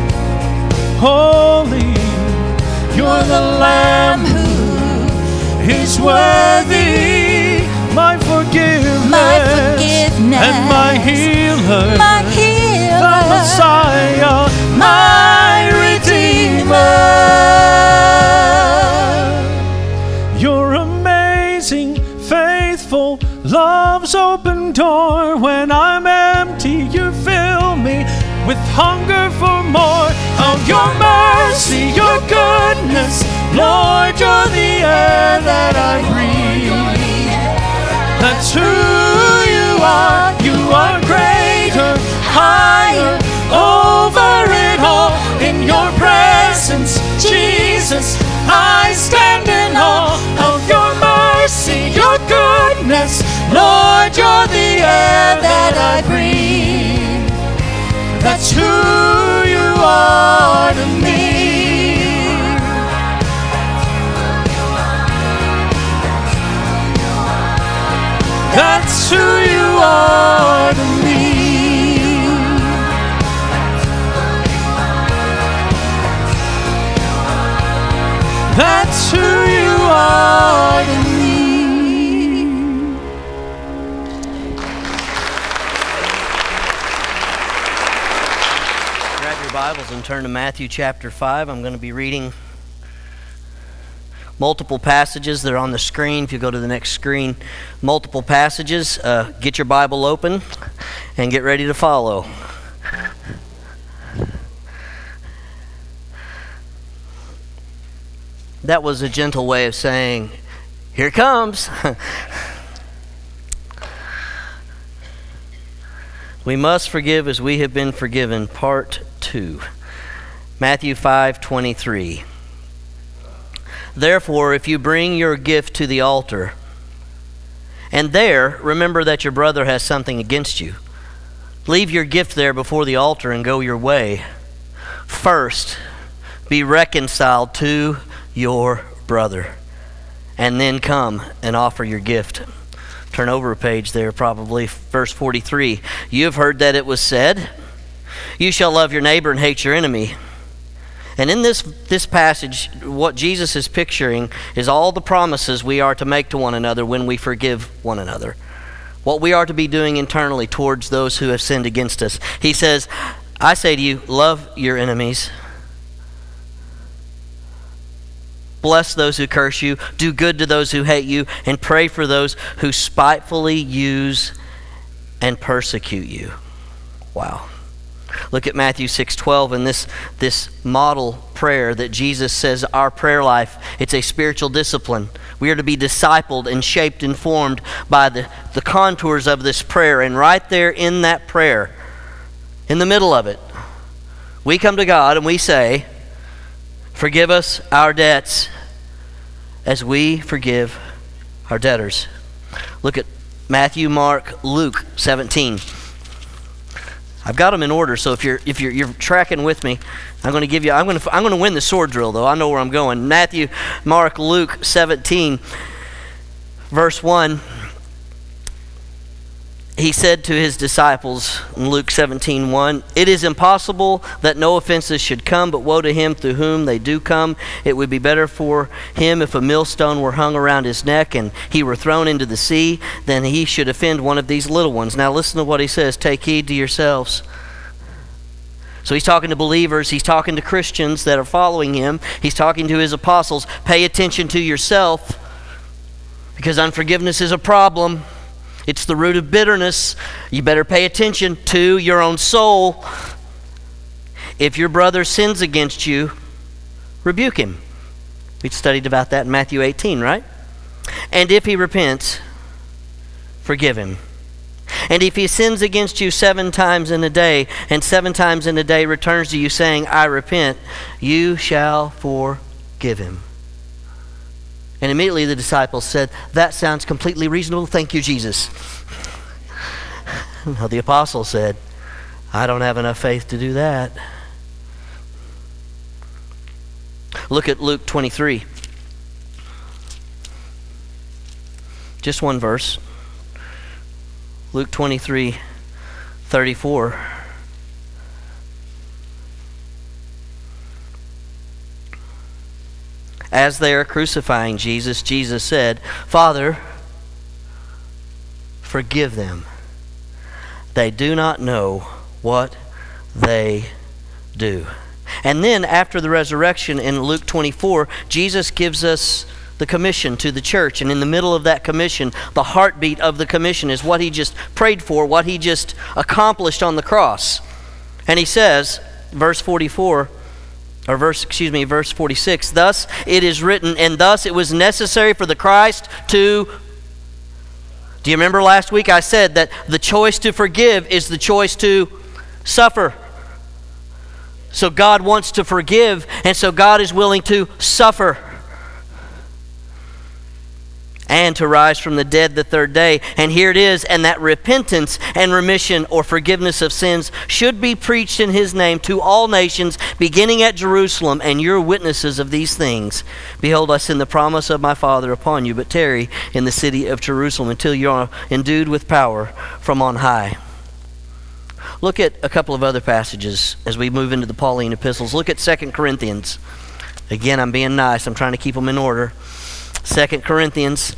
holy. You're the Lamb who is worthy. My forgiveness, my forgiveness and my healer, my healer, the Messiah, my Redeemer. You're amazing, faithful, love's open door. When I'm empty, you fill me with hunger for more of your mercy, your goodness. Lord, you're the air that I breathe. That's who you are. You are greater, higher, over it all. In your presence, Jesus, I stand in awe of your mercy, your goodness. Lord, you're the air that I breathe. That's who you are to me. That's who you are to me. That's who you are to me. Grab your Bibles and turn to Matthew chapter five. I'm going to be reading multiple passages. They're on the screen. If you go to the next screen, multiple passages. Uh, get your Bible open and get ready to follow. That was a gentle way of saying, here it comes. We must forgive as we have been forgiven, part two. Matthew five twenty-three. Therefore, if you bring your gift to the altar, and there remember that your brother has something against you, leave your gift there before the altar and go your way. First, be reconciled to your brother, and then come and offer your gift. Turn over a page there, probably, verse forty-three. You have heard that it was said, you shall love your neighbor and hate your enemy. And in this, this passage, what Jesus is picturing is all the promises we are to make to one another when we forgive one another. What we are to be doing internally towards those who have sinned against us. He says, I say to you, love your enemies. Bless those who curse you. Do good to those who hate you. And pray for those who spitefully use and persecute you. Wow. Look at Matthew six twelve and this, this model prayer that Jesus says our prayer life, it's a spiritual discipline. We are to be discipled and shaped and formed by the, the contours of this prayer. And right there in that prayer, in the middle of it, we come to God and we say, forgive us our debts as we forgive our debtors. Look at Matthew, Mark, Luke seventeen. I've got them in order, so if you're if you're you're tracking with me, I'm going to give you. I'm going to I'm going to win the sword drill, though. I know where I'm going. Matthew, Mark, Luke, seventeen, verse one. He said to his disciples in Luke seventeen one, it is impossible that no offenses should come, but woe to him through whom they do come. It would be better for him if a millstone were hung around his neck and he were thrown into the sea than he should offend one of these little ones. Now listen to what he says. Take heed to yourselves. So he's talking to believers. He's talking to Christians that are following him. He's talking to his apostles. Pay attention to yourself, because unforgiveness is a problem. It's the root of bitterness. You better pay attention to your own soul. If your brother sins against you, rebuke him. We studied about that in Matthew eighteen, right? And if he repents, forgive him. And if he sins against you seven times in a day, and seven times in a day returns to you saying, I repent, you shall forgive him. And immediately the disciples said, that sounds completely reasonable. Thank you, Jesus. Well, the apostle said, I don't have enough faith to do that. Look at Luke twenty-three. Just one verse. Luke twenty-three, thirty-four. As they are crucifying Jesus, Jesus said, Father, forgive them. They do not know what they do. And then after the resurrection in Luke twenty-four, Jesus gives us the commission to the church. And in the middle of that commission, the heartbeat of the commission is what he just prayed for, what he just accomplished on the cross. And he says, verse forty-four, or verse, excuse me, verse forty-six, thus it is written, and thus it was necessary for the Christ to... Do you remember last week I said that the choice to forgive is the choice to suffer? So God wants to forgive, and so God is willing to suffer. And to rise from the dead the third day. And here it is, and that repentance and remission or forgiveness of sins should be preached in his name to all nations, beginning at Jerusalem, and you're witnesses of these things. Behold, I send the promise of my Father upon you, but tarry in the city of Jerusalem until you are endued with power from on high. Look at a couple of other passages as we move into the Pauline epistles. Look at Second Corinthians. Again, I'm being nice. I'm trying to keep them in order. Second Corinthians.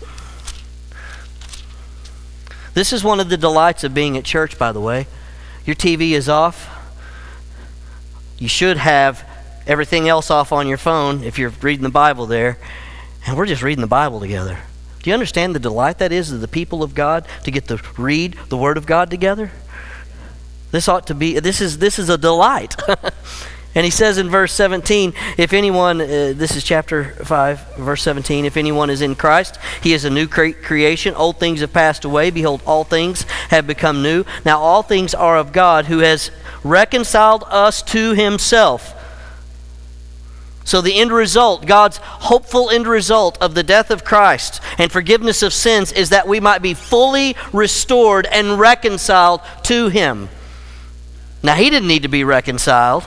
This is one of the delights of being at church, by the way. Your T V is off. You should have everything else off on your phone if you're reading the Bible there. And we're just reading the Bible together. Do you understand the delight that is of the people of God to get to read the Word of God together? This ought to be, this is, this is a delight. And he says in verse seventeen, if anyone, uh, this is chapter five, verse seventeen, if anyone is in Christ, he is a new cre- creation. Old things have passed away. Behold, all things have become new. Now all things are of God, who has reconciled us to himself. So the end result, God's hopeful end result of the death of Christ and forgiveness of sins is that we might be fully restored and reconciled to him. Now he didn't need to be reconciled.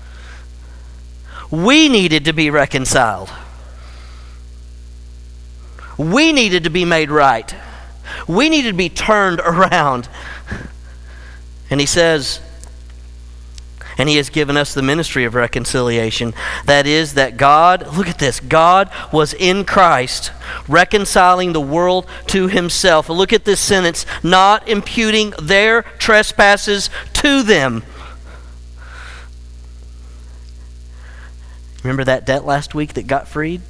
We needed to be reconciled. We needed to be made right. We needed to be turned around. And he says, and he has given us the ministry of reconciliation. That is, that God, look at this, God was in Christ, reconciling the world to himself. Look at this sentence, not imputing their trespasses to them. Remember that debt last week that got freed?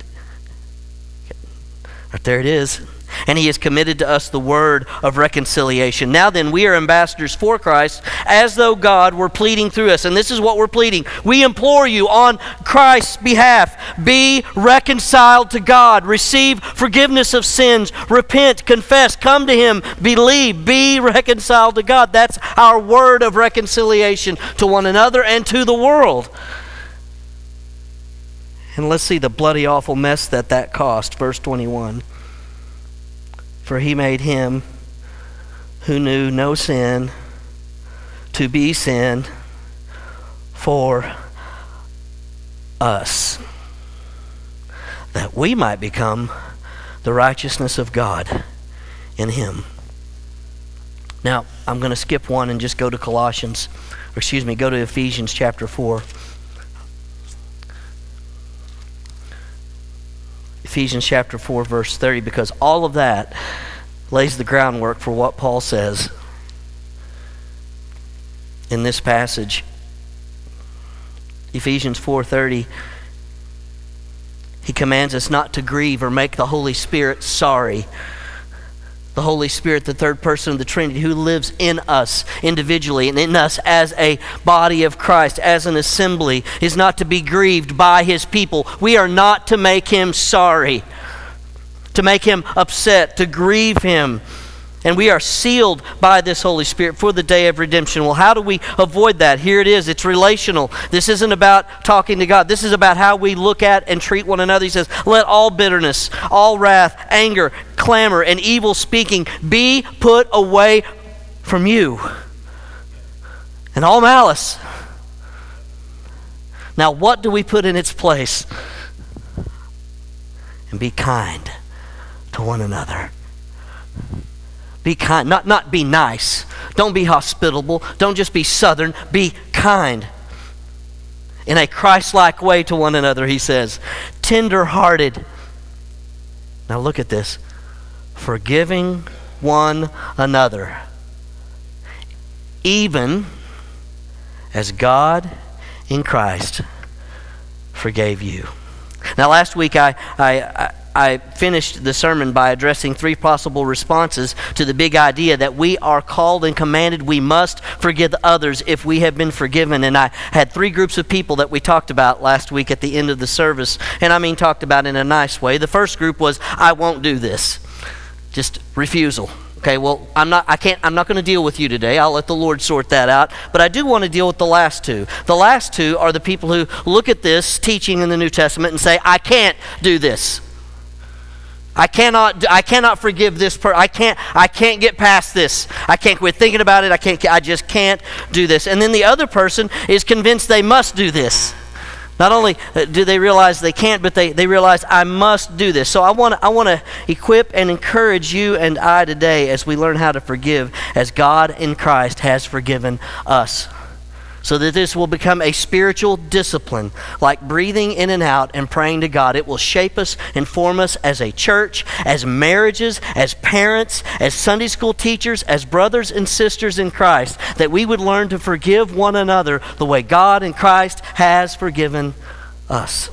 Right there it is. And he has committed to us the word of reconciliation. Now then, we are ambassadors for Christ, as though God were pleading through us. And this is what we're pleading. We implore you on Christ's behalf, be reconciled to God. Receive forgiveness of sins. Repent, confess, come to him, believe, be reconciled to God. That's our word of reconciliation to one another and to the world. And let's see the bloody awful mess that that cost. Verse twenty-one. For he made him who knew no sin to be sin for us, that we might become the righteousness of God in him. Now, I'm going to skip one and just go to Colossians, or excuse me, go to Ephesians chapter four. Ephesians chapter four, verse thirty, because all of that lays the groundwork for what Paul says in this passage. Ephesians four thirty, he commands us not to grieve or make the Holy Spirit sorry. The Holy Spirit, the third person of the Trinity, who lives in us individually and in us as a body of Christ, as an assembly, is not to be grieved by his people. We are not to make him sorry. to make him upset, to grieve him. And we are sealed by this Holy Spirit for the day of redemption. Well, how do we avoid that? Here it is. It's relational. This isn't about talking to God. This is about how we look at and treat one another. He says, let all bitterness, all wrath, anger, clamor, and evil speaking be put away from you. And all malice. Now, what do we put in its place? And be kind to one another. Be kind, not, not be nice. Don't be hospitable. Don't just be southern. Be kind. In a Christ-like way to one another, he says. Tender-hearted. Now look at this. Forgiving one another. Even as God in Christ forgave you. Now last week I, I, I I finished the sermon by addressing three possible responses to the big idea that we are called and commanded we must forgive others if we have been forgiven. And I had three groups of people that we talked about last week at the end of the service. And I mean talked about in a nice way. The first group was, I won't do this. Just refusal. Okay, well, I'm not I can't I'm not going to deal with you today. I'll let the Lord sort that out. But I do want to deal with the last two. The last two are the people who look at this teaching in the New Testament and say, I can't do this. I cannot. I cannot forgive this person. I can't. I can't get past this. I can't quit thinking about it. I can't. I just can't do this. And then the other person is convinced they must do this. Not only do they realize they can't, but they, they realize I must do this. So I want I want to equip and encourage you and I today as we learn how to forgive as God in Christ has forgiven us. So that this will become a spiritual discipline, like breathing in and out and praying to God. It will shape us and form us as a church, as marriages, as parents, as Sunday school teachers, as brothers and sisters in Christ, that we would learn to forgive one another the way God in Christ has forgiven us.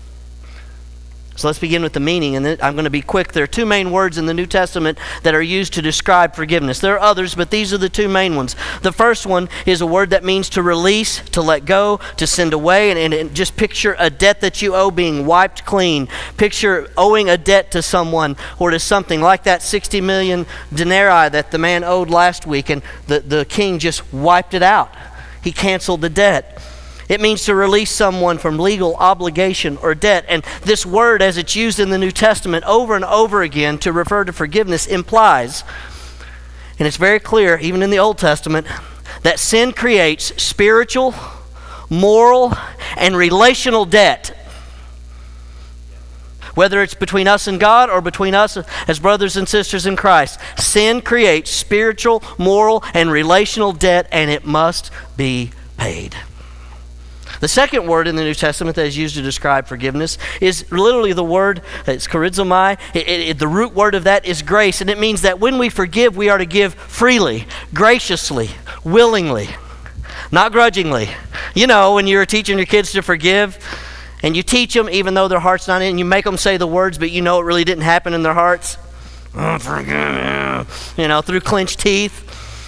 So let's begin with the meaning, and then I'm going to be quick. There are two main words in the New Testament that are used to describe forgiveness. There are others, but these are the two main ones. The first one is a word that means to release, to let go, to send away, and, and, and just picture a debt that you owe being wiped clean. Picture owing a debt to someone or to something, like that sixty million denarii that the man owed last week, and the, the king just wiped it out. He canceled the debt. It means to release someone from legal obligation or debt. And this word, as it's used in the New Testament over and over again to refer to forgiveness, implies, and it's very clear even in the Old Testament, that sin creates spiritual, moral, and relational debt. Whether it's between us and God or between us as brothers and sisters in Christ, sin creates spiritual, moral, and relational debt, and it must be paid. The second word in the New Testament that is used to describe forgiveness is literally the word, it's charizomai. It, it, it, the root word of that is grace, and it means that when we forgive, we are to give freely, graciously, willingly, not grudgingly. You know, when you're teaching your kids to forgive, and you teach them even though their heart's not in, and you make them say the words, but you know it really didn't happen in their hearts. Oh, forgive you. You know, through clenched teeth.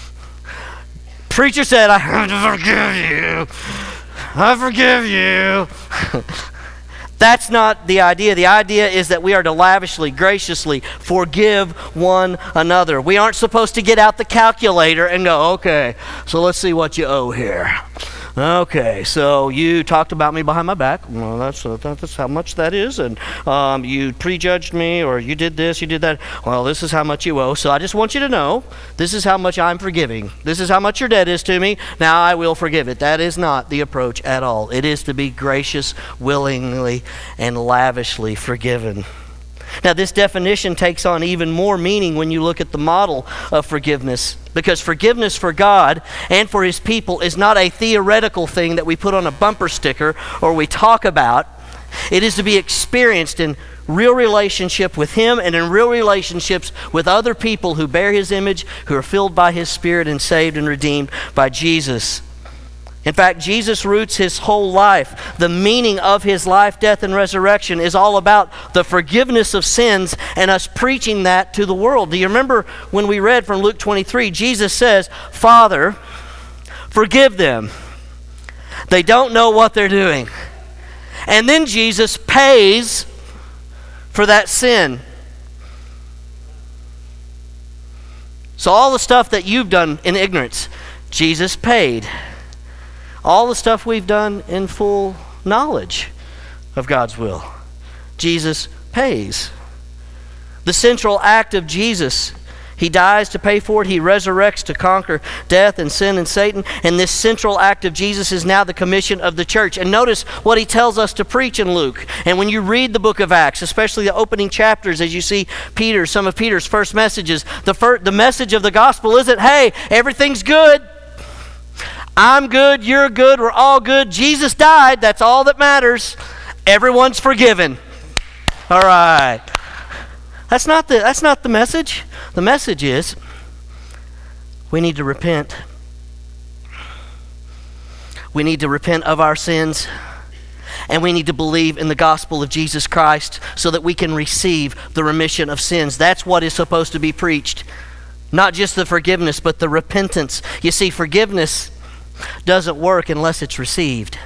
Preacher said, I have to forgive you. I forgive you. That's not the idea. The idea is that we are to lavishly, graciously forgive one another. We aren't supposed to get out the calculator and go, okay, so let's see what you owe here. Okay, so you talked about me behind my back. Well, that's uh, that's how much that is, and um, you prejudged me, or you did this, you did that. Well, this is how much you owe. So I just want you to know, this is how much I'm forgiving. This is how much your debt is to me. Now I will forgive it. That is not the approach at all. It is to be gracious, willingly, and lavishly forgiven. Now, this definition takes on even more meaning when you look at the model of forgiveness, because forgiveness for God and for His people is not a theoretical thing that we put on a bumper sticker or we talk about. It is to be experienced in real relationship with Him and in real relationships with other people who bear His image, who are filled by His Spirit and saved and redeemed by Jesus. In fact, Jesus roots His whole life. The meaning of His life, death, and resurrection is all about the forgiveness of sins and us preaching that to the world. Do you remember when we read from Luke twenty-three, Jesus says, Father, forgive them. They don't know what they're doing. And then Jesus pays for that sin. So all the stuff that you've done in ignorance, Jesus paid. All the stuff we've done in full knowledge of God's will, Jesus pays. The central act of Jesus, he dies to pay for it. He resurrects to conquer death and sin and Satan. And this central act of Jesus is now the commission of the church. And notice what he tells us to preach in Luke. And when you read the book of Acts, especially the opening chapters, as you see Peter, some of Peter's first messages, the, fir- the message of the gospel isn't, hey, everything's good. I'm good, you're good, we're all good. Jesus died, that's all that matters. Everyone's forgiven. All right. That's not the, that's not the message. The message is we need to repent. We need to repent of our sins, and we need to believe in the gospel of Jesus Christ so that we can receive the remission of sins. That's what is supposed to be preached. Not just the forgiveness, but the repentance. You see, forgiveness doesn't work unless it's received.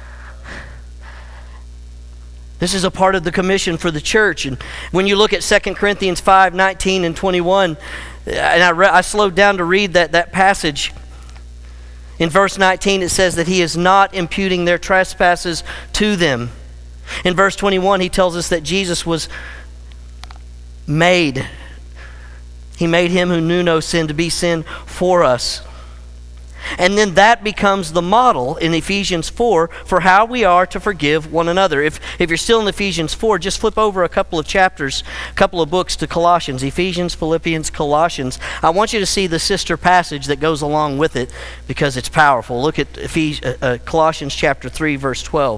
This is a part of the commission for the church. And when you look at Second Corinthians five, nineteen and twenty-one, and I, re- I slowed down to read that, that passage. In verse nineteen, it says that he is not imputing their trespasses to them. In verse twenty-one, he tells us that Jesus was made. He made him who knew no sin to be sin for us. And then that becomes the model in Ephesians four for how we are to forgive one another. If, if you're still in Ephesians four, just flip over a couple of chapters, a couple of books to Colossians. Ephesians, Philippians, Colossians. I want you to see the sister passage that goes along with it because it's powerful. Look at Ephes- uh, uh, Colossians chapter three, verse twelve.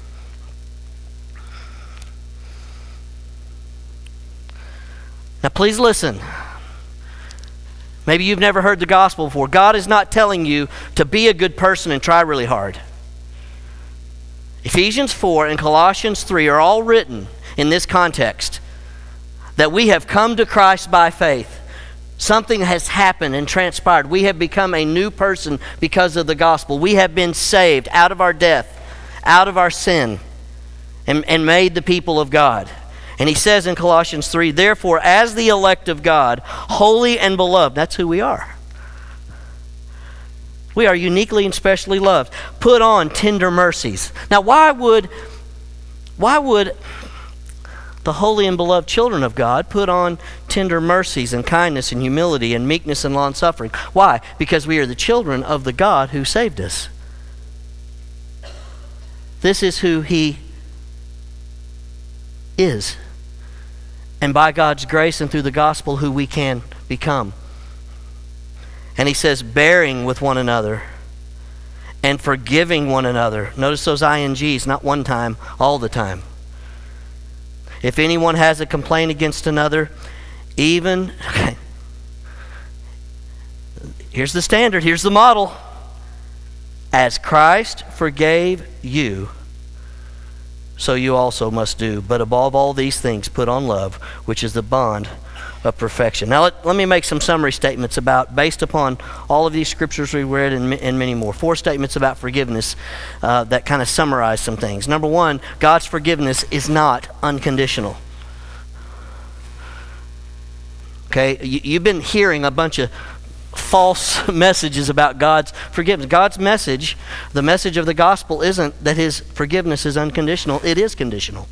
Now please listen. Maybe you've never heard the gospel before. God is not telling you to be a good person and try really hard. Ephesians four and Colossians three are all written in this context that we have come to Christ by faith. Something has happened and transpired. We have become a new person because of the gospel. We have been saved out of our death, out of our sin, and, and made the people of God. And he says in Colossians three, therefore, as the elect of God, holy and beloved, that's who we are. We are uniquely and specially loved. Put on tender mercies. Now, why would, why would the holy and beloved children of God put on tender mercies and kindness and humility and meekness and long-suffering? Why? Because we are the children of the God who saved us. This is who he is. And by God's grace and through the gospel, who we can become. And he says, bearing with one another and forgiving one another. Notice those I N Gs, not one time, all the time. If anyone has a complaint against another, even, okay, here's the standard, here's the model. As Christ forgave you, so you also must do. But above all these things, put on love, which is the bond of perfection. Now, let, let me make some summary statements about, based upon all of these scriptures we read and, and many more. Four statements about forgiveness uh, that kind of summarize some things. Number one, God's forgiveness is not unconditional. Okay, you, you've been hearing a bunch of false messages about God's forgiveness. God's message, the message of the gospel, isn't that his forgiveness is unconditional. It is conditional.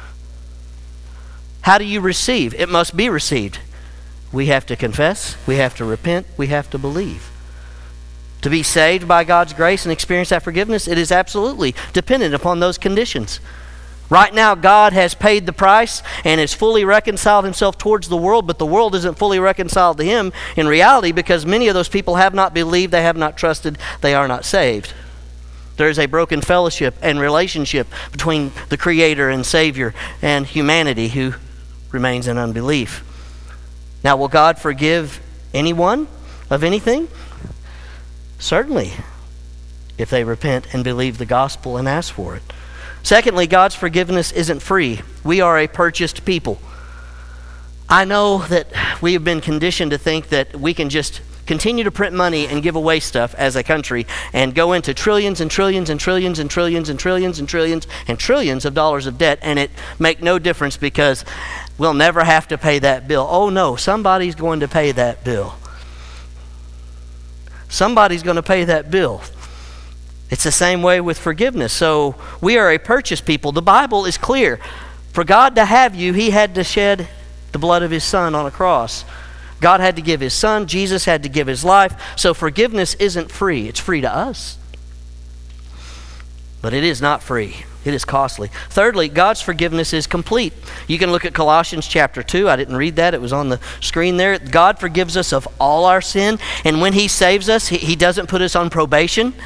How do you receive? It must be received. We have to confess, we have to repent, we have to believe. To be saved by God's grace and experience that forgiveness, it is absolutely dependent upon those conditions. Right now, God has paid the price and has fully reconciled himself towards the world, but the world isn't fully reconciled to him in reality because many of those people have not believed, they have not trusted, they are not saved. There is a broken fellowship and relationship between the Creator and Savior and humanity who remains in unbelief. Now, will God forgive anyone of anything? Certainly, if they repent and believe the gospel and ask for it. Secondly, God's forgiveness isn't free. We are a purchased people. I know that we have been conditioned to think that we can just continue to print money and give away stuff as a country and go into trillions and trillions and trillions and trillions and trillions and trillions and trillions of dollars of debt, and it make no difference because we'll never have to pay that bill. Oh no, somebody's going to pay that bill. Somebody's going to pay that bill. It's the same way with forgiveness. So we are a purchased people. The Bible is clear. For God to have you, he had to shed the blood of his son on a cross. God had to give his son. Jesus had to give his life. So forgiveness isn't free. It's free to us. But it is not free. It is costly. Thirdly, God's forgiveness is complete. You can look at Colossians chapter two. I didn't read that. It was on the screen there. God forgives us of all our sin. And when he saves us, he, he doesn't put us on probation.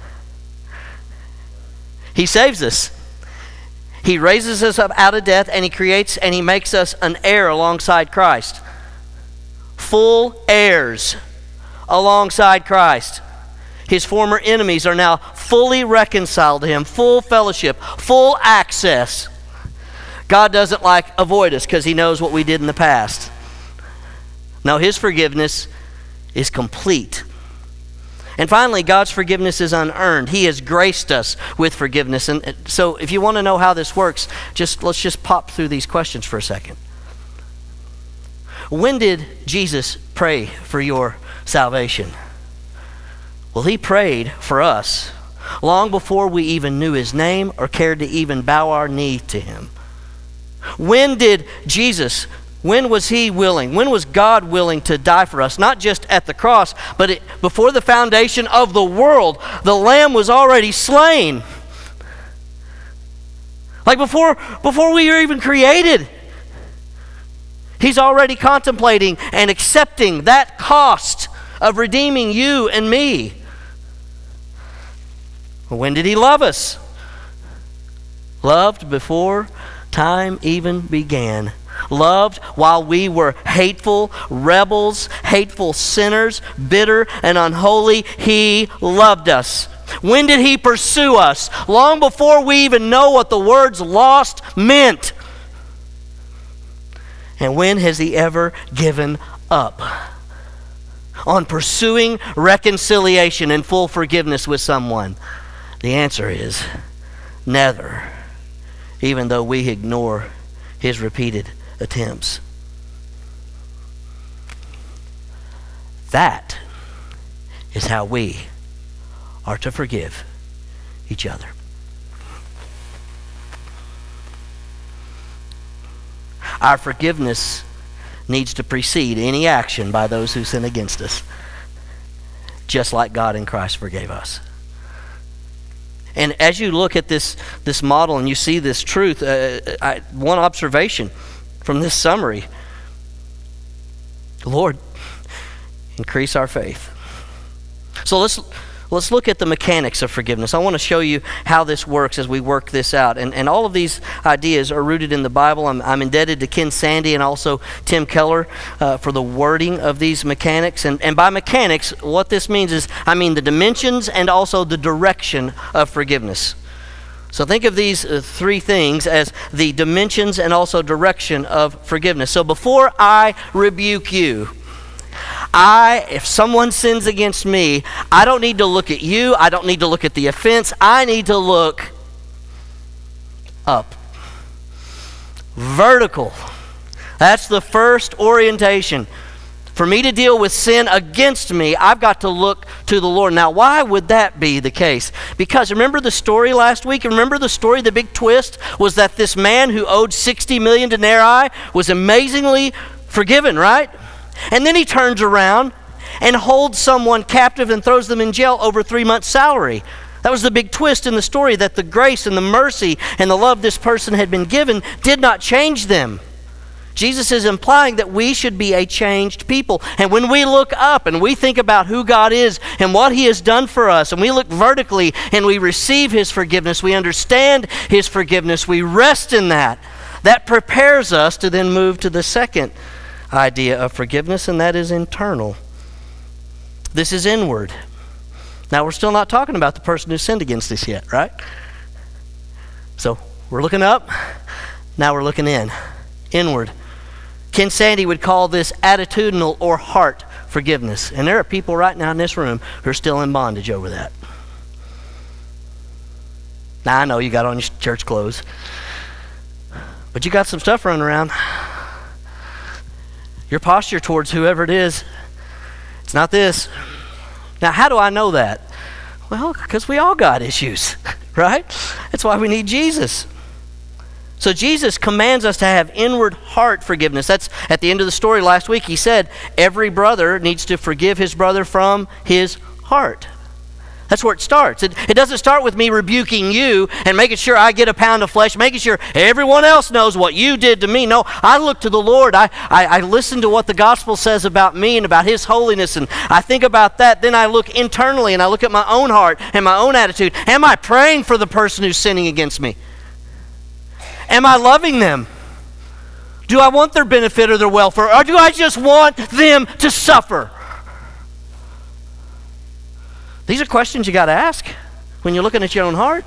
He saves us. He raises us up out of death, and he creates and he makes us an heir alongside Christ. Full heirs alongside Christ. His former enemies are now fully reconciled to him, full fellowship, full access. God doesn't like avoid us because he knows what we did in the past. No, his forgiveness is complete. And finally, God's forgiveness is unearned. He has graced us with forgiveness. And so if you want to know how this works, just let's just pop through these questions for a second. When did Jesus pray for your salvation? Well, he prayed for us long before we even knew his name or cared to even bow our knee to him. When did Jesus, when was he willing, when was God willing to die for us? Not just at the cross, but it, before the foundation of the world, the Lamb was already slain. Like before, before we were even created. He's already contemplating and accepting that cost of redeeming you and me. When did he love us? Loved before time even began. Loved while we were hateful rebels, hateful sinners, bitter and unholy. He loved us. When did he pursue us? Long before we even know what the words lost meant. And when has he ever given up on pursuing reconciliation and full forgiveness with someone? The answer is never, even though we ignore his repeated attempts. That is how we are to forgive each other. Our forgiveness needs to precede any action by those who sin against us, just like God in Christ forgave us. And as you look at this, this model and you see this truth, uh, I, one observation from this summary, Lord, increase our faith. So let's let's look at the mechanics of forgiveness. I want to show you how this works as we work this out. And, and all of these ideas are rooted in the Bible. I'm, I'm indebted to Ken Sandy and also Tim Keller uh, for the wording of these mechanics. And, and by mechanics, what this means is, I mean the dimensions and also the direction of forgiveness. So think of these uh, three things as the dimensions and also direction of forgiveness. So before I rebuke you, I, if someone sins against me, I don't need to look at you. I don't need to look at the offense. I need to look up. Vertical. That's the first orientation. For me to deal with sin against me, I've got to look to the Lord. Now, why would that be the case? Because remember the story last week? Remember the story? The big twist was that this man who owed sixty million denarii was amazingly forgiven, right? And then he turns around and holds someone captive and throws them in jail over three months' salary. That was the big twist in the story, that the grace and the mercy and the love this person had been given did not change them. Jesus is implying that we should be a changed people. And when we look up and we think about who God is and what he has done for us, and we look vertically and we receive his forgiveness, we understand his forgiveness, we rest in that, that prepares us to then move to the second idea of forgiveness, and that is internal. This is inward. Now, we're still not talking about the person who sinned against us yet, right? So we're looking up, now we're looking in, inward. Ken Sandy would call this attitudinal or heart forgiveness. And there are people right now in this room who are still in bondage over that. Now, I know you got on your church clothes, but you got some stuff running around. Your posture towards whoever it is, it's not this. Now, how do I know that? Well, because we all got issues, right? That's why we need Jesus. So Jesus commands us to have inward heart forgiveness. That's at the end of the story last week. He said every brother needs to forgive his brother from his heart. That's where it starts. It, it doesn't start with me rebuking you and making sure I get a pound of flesh, making sure everyone else knows what you did to me. No, I look to the Lord. I, I, I listen to what the gospel says about me and about his holiness, and I think about that. Then I look internally and I look at my own heart and my own attitude. Am I praying for the person who's sinning against me? Am I loving them? Do I want their benefit or their welfare, or do I just want them to suffer? These are questions you got to ask when you're looking at your own heart.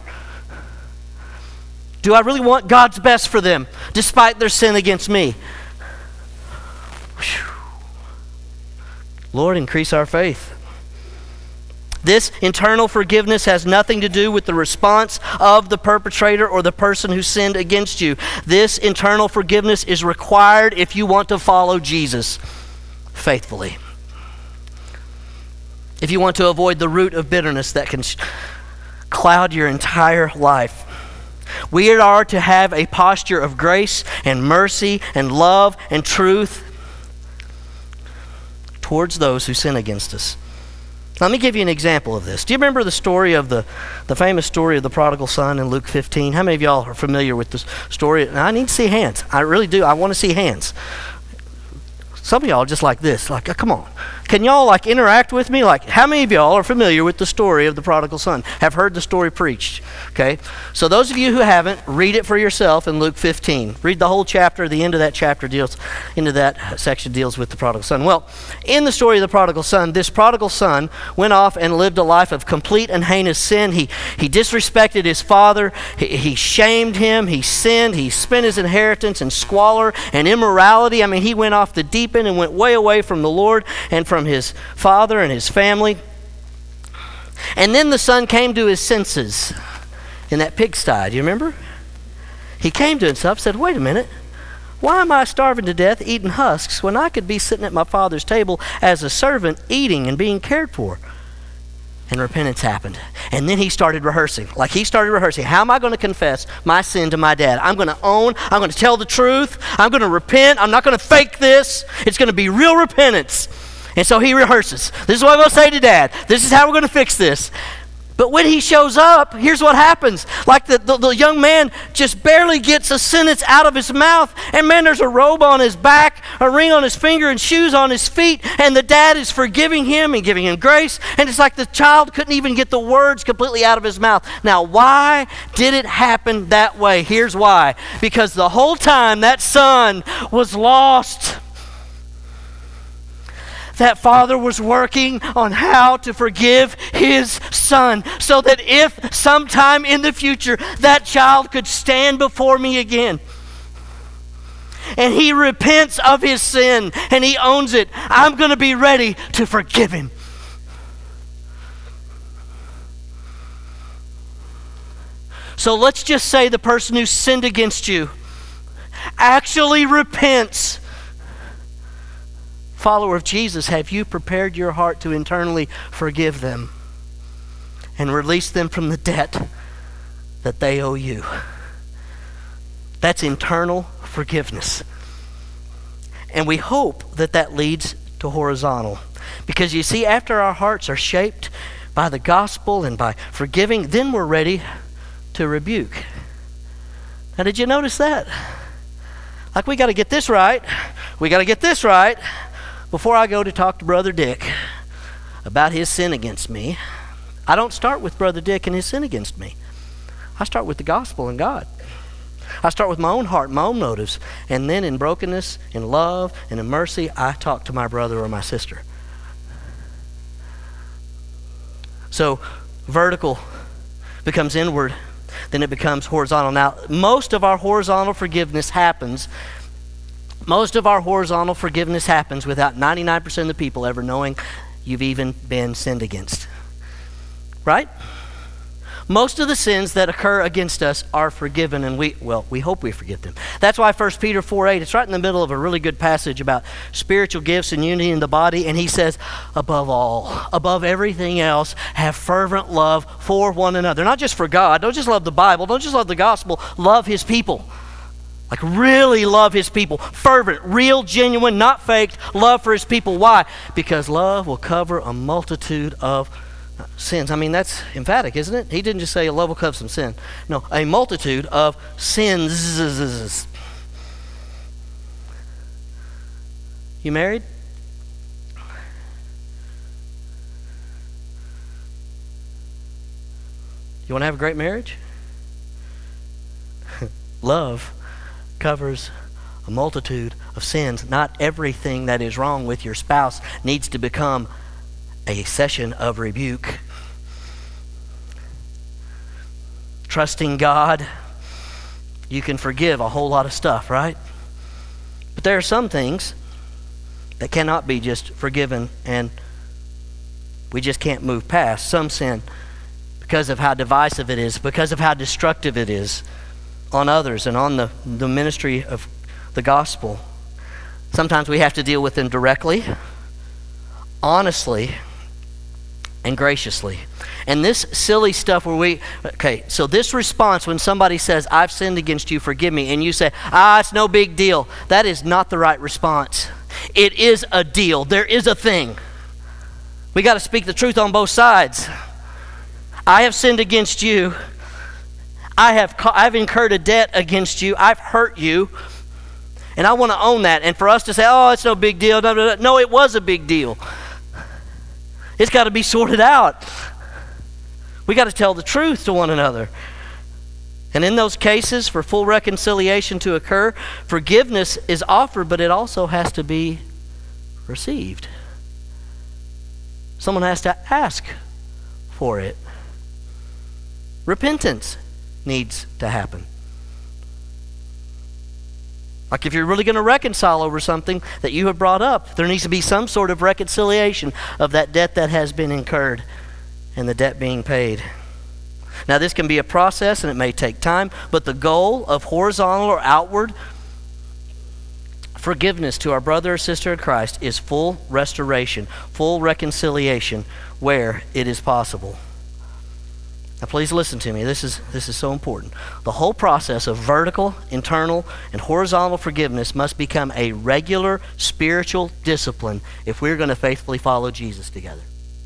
Do I really want God's best for them despite their sin against me? Whew. Lord, increase our faith. This internal forgiveness has nothing to do with the response of the perpetrator or the person who sinned against you. This internal forgiveness is required if you want to follow Jesus faithfully. If you want to avoid the root of bitterness that can cloud your entire life. We are to have a posture of grace and mercy and love and truth towards those who sin against us. Let me give you an example of this. Do you remember the story of the, the famous story of the prodigal son in Luke fifteen? How many of y'all are familiar with this story? Now, I need to see hands. I really do. I want to see hands. Some of y'all are just like this, like, oh, come on. Can y'all like interact with me? Like, how many of y'all are familiar with the story of the prodigal son? Have heard the story preached? Okay. So those of you who haven't, read it for yourself in Luke fifteen. Read the whole chapter. The end of that chapter deals, into that section deals with the prodigal son. Well, in the story of the prodigal son, this prodigal son went off and lived a life of complete and heinous sin. He he disrespected his father. He, he shamed him. He sinned. He spent his inheritance in squalor and immorality. I mean, he went off the deep end and went way away from the Lord and from his father and his family. And then the son came to his senses in that pigsty. Do you remember? He came to himself and said, wait a minute. Why am I starving to death eating husks when I could be sitting at my father's table as a servant eating and being cared for? And repentance happened. And then he started rehearsing. Like he started rehearsing. How am I going to confess my sin to my dad? I'm going to own. I'm going to tell the truth. I'm going to repent. I'm not going to fake this. It's going to be real repentance. And so he rehearses. This is what I'm going to say to dad. This is how we're going to fix this. But when he shows up, here's what happens. Like the, the, the young man just barely gets a sentence out of his mouth. And man, there's a robe on his back, a ring on his finger, and shoes on his feet. And the dad is forgiving him and giving him grace. And it's like the child couldn't even get the words completely out of his mouth. Now, why did it happen that way? Here's why. Because the whole time that son was lost. That father was working on how to forgive his son so that if sometime in the future that child could stand before me again and he repents of his sin and he owns it, I'm going to be ready to forgive him. So let's just say the person who sinned against you actually repents. Follower of Jesus, have you prepared your heart to internally forgive them and release them from the debt that they owe you? That's internal forgiveness. And we hope that that leads to horizontal. Because you see, after our hearts are shaped by the gospel and by forgiving, then we're ready to rebuke. Now, did you notice that? Like, we got to get this right. We got to get this right. Before I go to talk to Brother Dick about his sin against me, I don't start with Brother Dick and his sin against me. I start with the gospel and God. I start with my own heart, my own motives. And then in brokenness, in love, and in mercy, I talk to my brother or my sister. So vertical becomes inward, then it becomes horizontal. Now, most of our horizontal forgiveness happens Most of our horizontal forgiveness happens without ninety-nine percent of the people ever knowing you've even been sinned against. Right? Most of the sins that occur against us are forgiven, and we, well, we hope we forget them. That's why First Peter four eight, it's right in the middle of a really good passage about spiritual gifts and unity in the body, and he says, above all, above everything else, have fervent love for one another. Not just for God. Don't just love the Bible. Don't just love the gospel. Love his people. Like really love his people. Fervent, real, genuine, not faked love for his people. Why? Because love will cover a multitude of sins. I mean, that's emphatic, isn't it? He didn't just say love will cover some sin. No, a multitude of sins. You married? You want to have a great marriage? Love covers a multitude of sins. Not everything that is wrong with your spouse needs to become a session of rebuke. Trusting God, you can forgive a whole lot of stuff, right? But there are some things that cannot be just forgiven and we just can't move past. Some sin, because of how divisive it is, because of how destructive it is on others and on the, the ministry of the gospel. Sometimes we have to deal with them directly, honestly, and graciously. And this silly stuff where we, okay, so this response when somebody says, I've sinned against you, forgive me, and you say, ah, it's no big deal, that is not the right response. It is a deal. There is a thing. We got to speak the truth on both sides. I have sinned against you. I have I've incurred a debt against you. I've hurt you. And I want to own that. And for us to say, oh, it's no big deal. No, no, no, it was a big deal. It's got to be sorted out. We got to tell the truth to one another. And in those cases, for full reconciliation to occur, forgiveness is offered, but it also has to be received. Someone has to ask for it. Repentance needs to happen. Like if you're really going to reconcile over something that you have brought up, there needs to be some sort of reconciliation of that debt that has been incurred and the debt being paid. Now this can be a process and it may take time, but the goal of horizontal or outward forgiveness to our brother or sister in Christ is full restoration, full reconciliation where it is possible. Now please listen to me. This is this is so important. The whole process of vertical, internal, and horizontal forgiveness must become a regular spiritual discipline if we're going to faithfully follow Jesus together.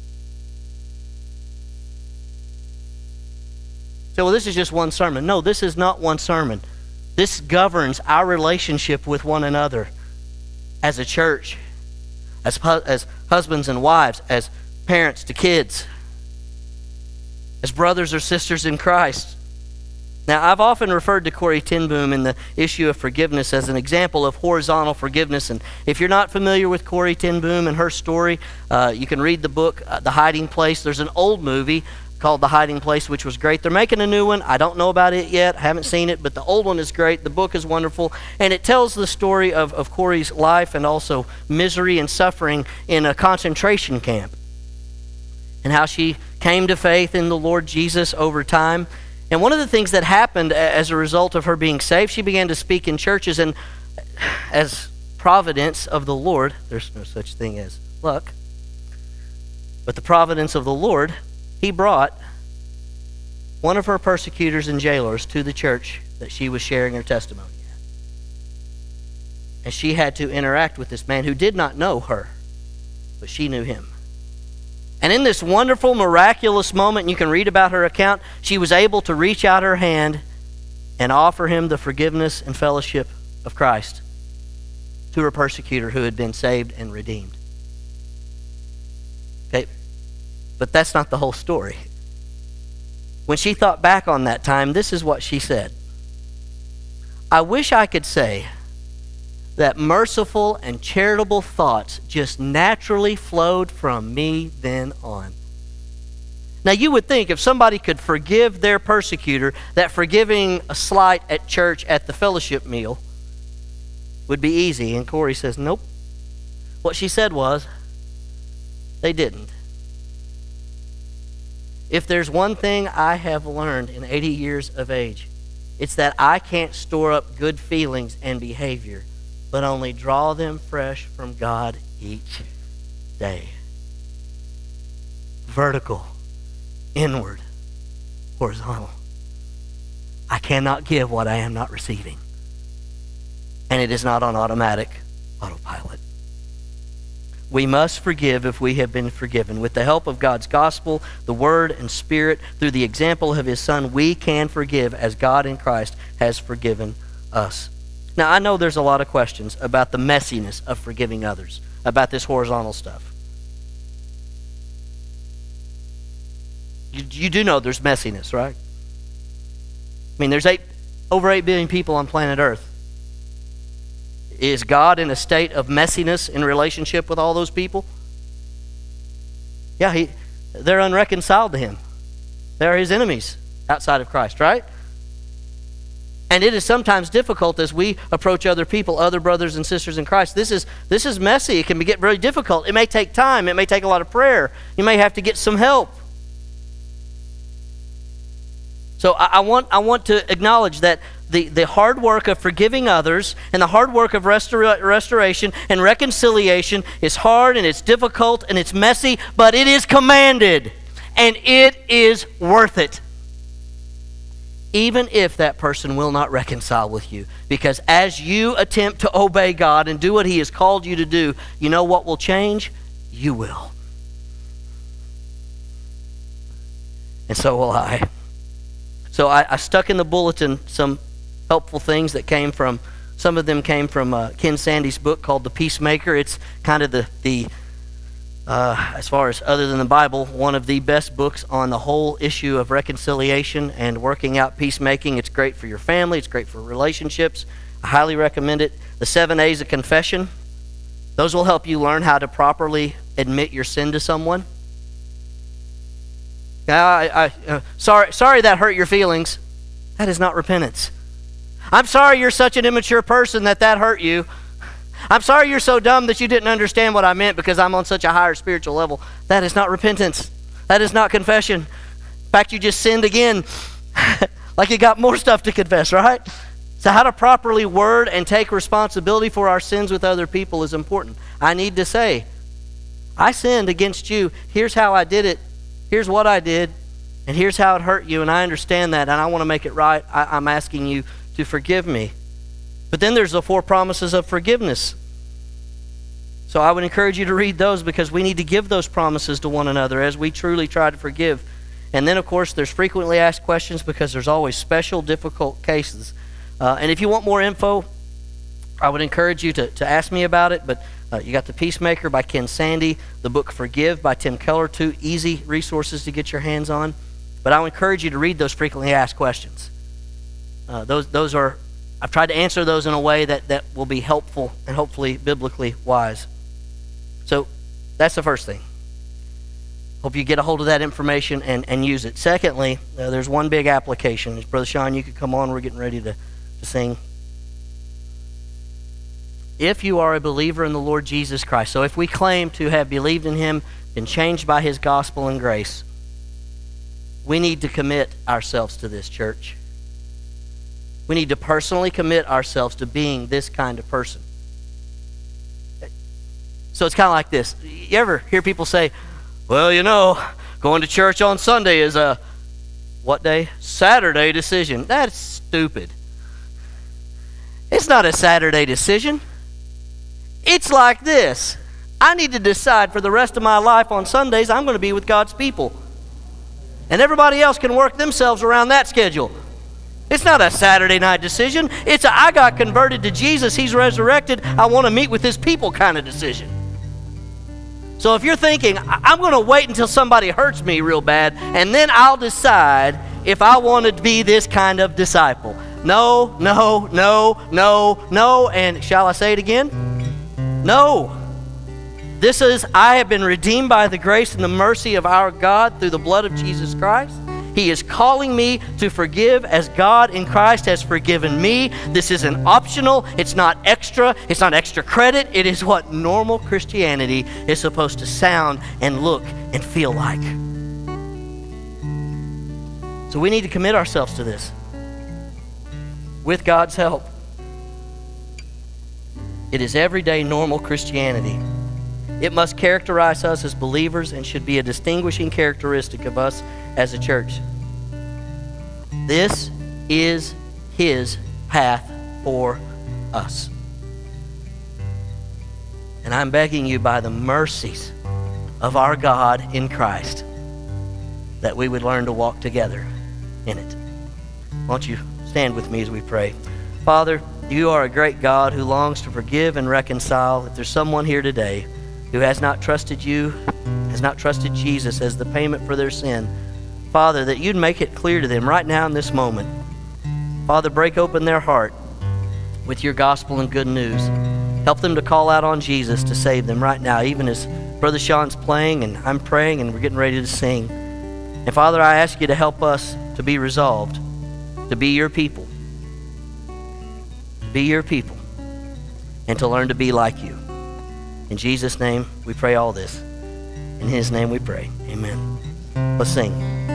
So, well, this is just one sermon. No, this is not one sermon. This governs our relationship with one another as a church, as, hu- as husbands and wives, as parents to kids, as brothers or sisters in Christ. Now, I've often referred to Corrie ten Boom in the issue of forgiveness as an example of horizontal forgiveness. And if you're not familiar with Corrie ten Boom and her story, uh, you can read the book, uh, The Hiding Place. There's an old movie called The Hiding Place, which was great. They're making a new one. I don't know about it yet. I haven't seen it, but the old one is great. The book is wonderful. And it tells the story of, of Corrie's life and also misery and suffering in a concentration camp, and how she came to faith in the Lord Jesus over time. And one of the things that happened as a result of her being saved, she began to speak in churches, and as providence of the Lord, there's no such thing as luck, but the providence of the Lord, he brought one of her persecutors and jailers to the church that she was sharing her testimony at. And she had to interact with this man who did not know her, but she knew him. And in this wonderful, miraculous moment, you can read about her account, she was able to reach out her hand and offer him the forgiveness and fellowship of Christ to her persecutor who had been saved and redeemed. Okay, but that's not the whole story. When she thought back on that time, this is what she said. I wish I could say that merciful and charitable thoughts just naturally flowed from me then on. Now you would think if somebody could forgive their persecutor, that forgiving a slight at church at the fellowship meal would be easy. And Corrie says, nope. What she said was, they didn't. If there's one thing I have learned in eighty years of age, it's that I can't store up good feelings and behavior, but only draw them fresh from God each day. Vertical, inward, horizontal. I cannot give what I am not receiving. And it is not on automatic autopilot. We must forgive if we have been forgiven. With the help of God's gospel, the word and spirit, through the example of his son, we can forgive as God in Christ has forgiven us. Now, I know there's a lot of questions about the messiness of forgiving others, about this horizontal stuff. You, you do know there's messiness, right? I mean, there's eight, over eight billion people on planet Earth. Is God in a state of messiness in relationship with all those people? Yeah, he, they're unreconciled to him. They're his enemies outside of Christ, right? And it is sometimes difficult as we approach other people, other brothers and sisters in Christ. This is, this is messy. It can get very difficult. It may take time. It may take a lot of prayer. You may have to get some help. So I, I want, I want to acknowledge that the, the hard work of forgiving others and the hard work of restora- restoration and reconciliation is hard and it's difficult and it's messy, but it is commanded and it is worth it. Even if that person will not reconcile with you. Because as you attempt to obey God and do what he has called you to do, you know what will change? You will. And so will I. So I, I stuck in the bulletin some helpful things that came from, some of them came from uh, Ken Sande's book called The Peacemaker. It's kind of the, the uh, as far as other than the Bible, one of the best books on the whole issue of reconciliation and working out peacemaking. It's great for your family. It's great for relationships. I highly recommend it. The Seven A's of Confession. Those will help you learn how to properly admit your sin to someone. I, I, uh, sorry, sorry that hurt your feelings. That is not repentance. I'm sorry you're such an immature person that that hurt you. I'm sorry you're so dumb that you didn't understand what I meant because I'm on such a higher spiritual level. That is not repentance. That is not confession. In fact, you just sinned again. Like you got more stuff to confess, right? So how to properly word and take responsibility for our sins with other people is important. I need to say, I sinned against you. Here's how I did it. Here's what I did. And here's how it hurt you. And I understand that. And I want to make it right. I, I'm asking you to forgive me. But then there's the four promises of forgiveness. So I would encourage you to read those because we need to give those promises to one another as we truly try to forgive. And then, of course, there's frequently asked questions because there's always special, difficult cases. Uh, and if you want more info, I would encourage you to, to ask me about it. But uh, you got The Peacemaker by Ken Sande, the book Forgive by Tim Keller, two easy resources to get your hands on. But I would encourage you to read those frequently asked questions. Uh, those, those are, I've tried to answer those in a way that, that will be helpful and hopefully biblically wise. So that's the first thing. Hope you get a hold of that information and, and use it. Secondly, uh, there's one big application. Brother Sean, you could come on. We're getting ready to, to sing. If you are a believer in the Lord Jesus Christ, so if we claim to have believed in him, been changed by his gospel and grace, we need to commit ourselves to this, church. We need to personally commit ourselves to being this kind of person. So it's kind of like this. You ever hear people say, well, you know, going to church on Sunday is a, what day? Saturday decision. That's stupid. It's not a Saturday decision. It's like this. I need to decide for the rest of my life on Sundays I'm going to be with God's people. And everybody else can work themselves around that schedule. It's not a Saturday night decision. It's a I got converted to Jesus, he's resurrected, I want to meet with his people kind of decision. So if you're thinking, I'm going to wait until somebody hurts me real bad, and then I'll decide if I want to be this kind of disciple. No, no, no, no, no, and shall I say it again? No. This is, I have been redeemed by the grace and the mercy of our God through the blood of Jesus Christ. He is calling me to forgive as God in Christ has forgiven me. This isn't optional. It's not extra. It's not extra credit. It is what normal Christianity is supposed to sound and look and feel like. So we need to commit ourselves to this with God's help. It is everyday normal Christianity. It must characterize us as believers and should be a distinguishing characteristic of us as a church. This is His path for us. And I'm begging you by the mercies of our God in Christ that we would learn to walk together in it. Won't you stand with me as we pray? Father, you are a great God who longs to forgive and reconcile. If there's someone here today who has not trusted you, has not trusted Jesus as the payment for their sin, Father, that you'd make it clear to them right now in this moment. Father, break open their heart with your gospel and good news. Help them to call out on Jesus to save them right now, even as Brother Sean's playing and I'm praying and we're getting ready to sing. And Father, I ask you to help us to be resolved, to be your people, to be your people, and to learn to be like you. In Jesus' name, we pray all this. In His name we pray. Amen. Let's sing.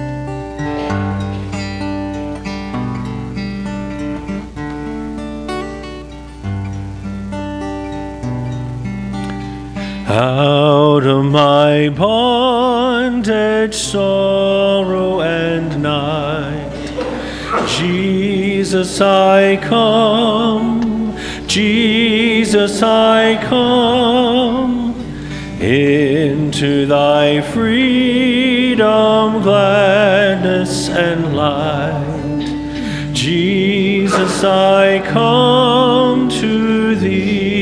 Out of my bondage, sorrow, and night, Jesus, I come, Jesus, I come, into thy freedom, gladness, and light. Jesus, I come to thee.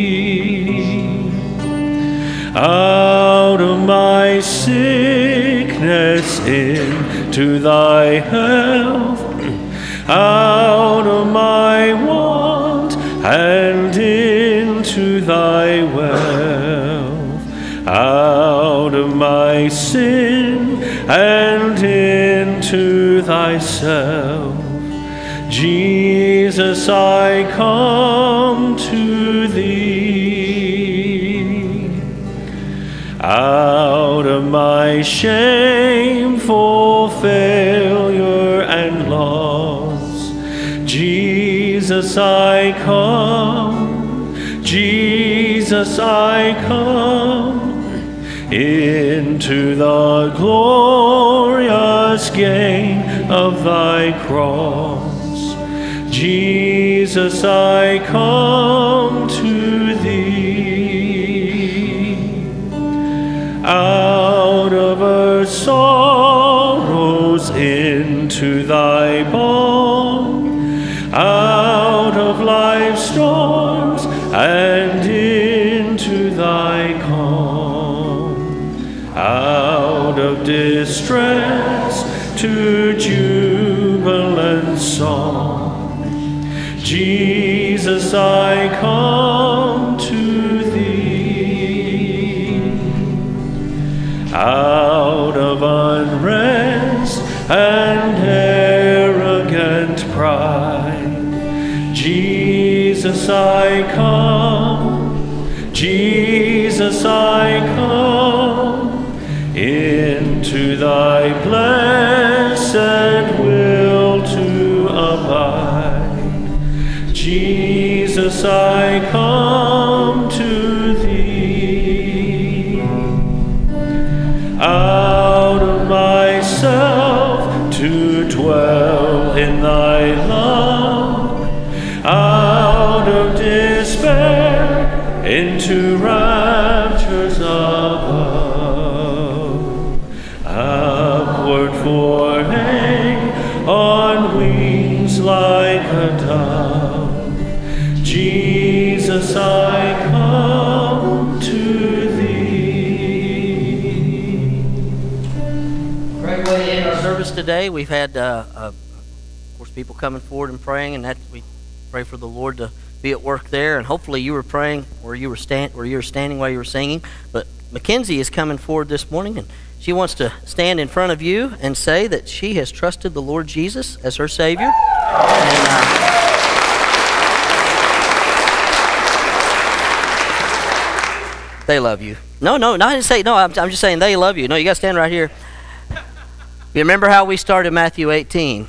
Out of my sickness into thy health, out of my want and into thy wealth, out of my sin and into thyself. Jesus, I come to thee. Out of my shameful failure and loss, Jesus, I come, Jesus, I come, into the glorious gain of thy cross. Jesus, I come to thee. Out of earth's sorrows into thy balm, out of life's storms and into thy calm, out of distress to jubilant song. Jesus, I come to thee. Out of unrest and arrogant pride, Jesus, I come, Jesus, I come, into thy blessed will to abide. Jesus, I come to thee. Out of myself to dwell in thy love, out of despair into raptures above, upward soaring on wings like a dove. Jesus, I come to thee. Great way to end our service today. We've had, uh, uh, of course, people coming forward and praying, and that we pray for the Lord to be at work there. And hopefully, you were praying where you were stand, where you were standing while you were singing. But Mackenzie is coming forward this morning, and she wants to stand in front of you and say that she has trusted the Lord Jesus as her Savior. And, uh, they love you. No, no, no, I didn't say, no, I'm, I'm just saying they love you. No, you got to stand right here. You remember how we started Matthew eighteen?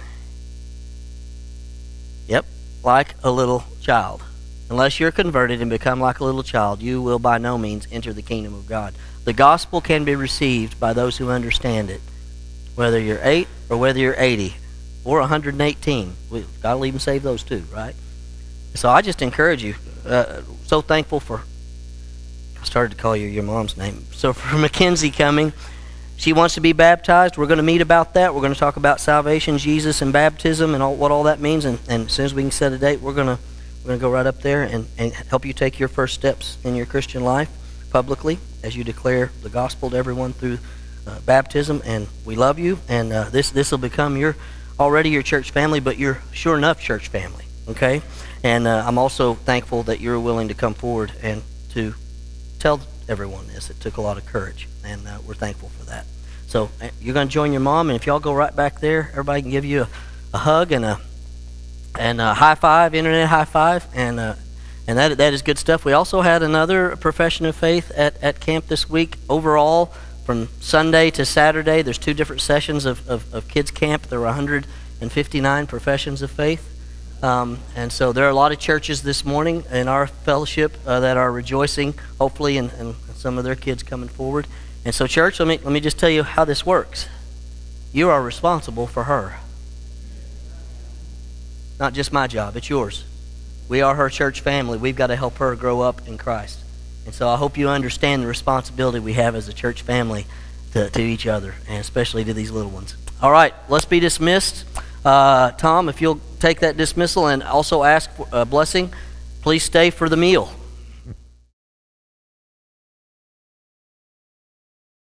Yep, like a little child. Unless you're converted and become like a little child, you will by no means enter the kingdom of God. The gospel can be received by those who understand it, whether you're eight or whether you're eighty or one hundred eighteen. We've got to even save those too, right? So I just encourage you. Uh, so thankful for, I started to call you your mom's name. So for Mackenzie coming, she wants to be baptized. We're going to meet about that. We're going to talk about salvation, Jesus, and baptism, and all, what all that means. And, and as soon as we can set a date, we're going to we're going to go right up there and, and help you take your first steps in your Christian life publicly as you declare the gospel to everyone through uh, baptism. And we love you. And uh, this this will become your already your church family, but your sure enough church family. Okay. And uh, I'm also thankful that you're willing to come forward and to tell everyone this. It took a lot of courage, and uh, we're thankful for that. So uh, you're going to join your mom, and if y'all go right back there, everybody can give you a, a hug and a and a high five, internet high five, and uh, and that that is good stuff. We also had another profession of faith at, at camp this week. Overall, from Sunday to Saturday, there's two different sessions of, of, of kids camp. There were one hundred fifty-nine professions of faith. Um, and so there are a lot of churches this morning in our fellowship uh, that are rejoicing, hopefully, and, and some of their kids coming forward. And so, church, let me let me just tell you how this works. You are responsible for her. Not just my job, it's yours. We are her church family. We've got to help her grow up in Christ. And so I hope you understand the responsibility we have as a church family to, to each other, and especially to these little ones. All right, let's be dismissed. Uh, Tom, if you'll take that dismissal and also ask for a blessing, please stay for the meal.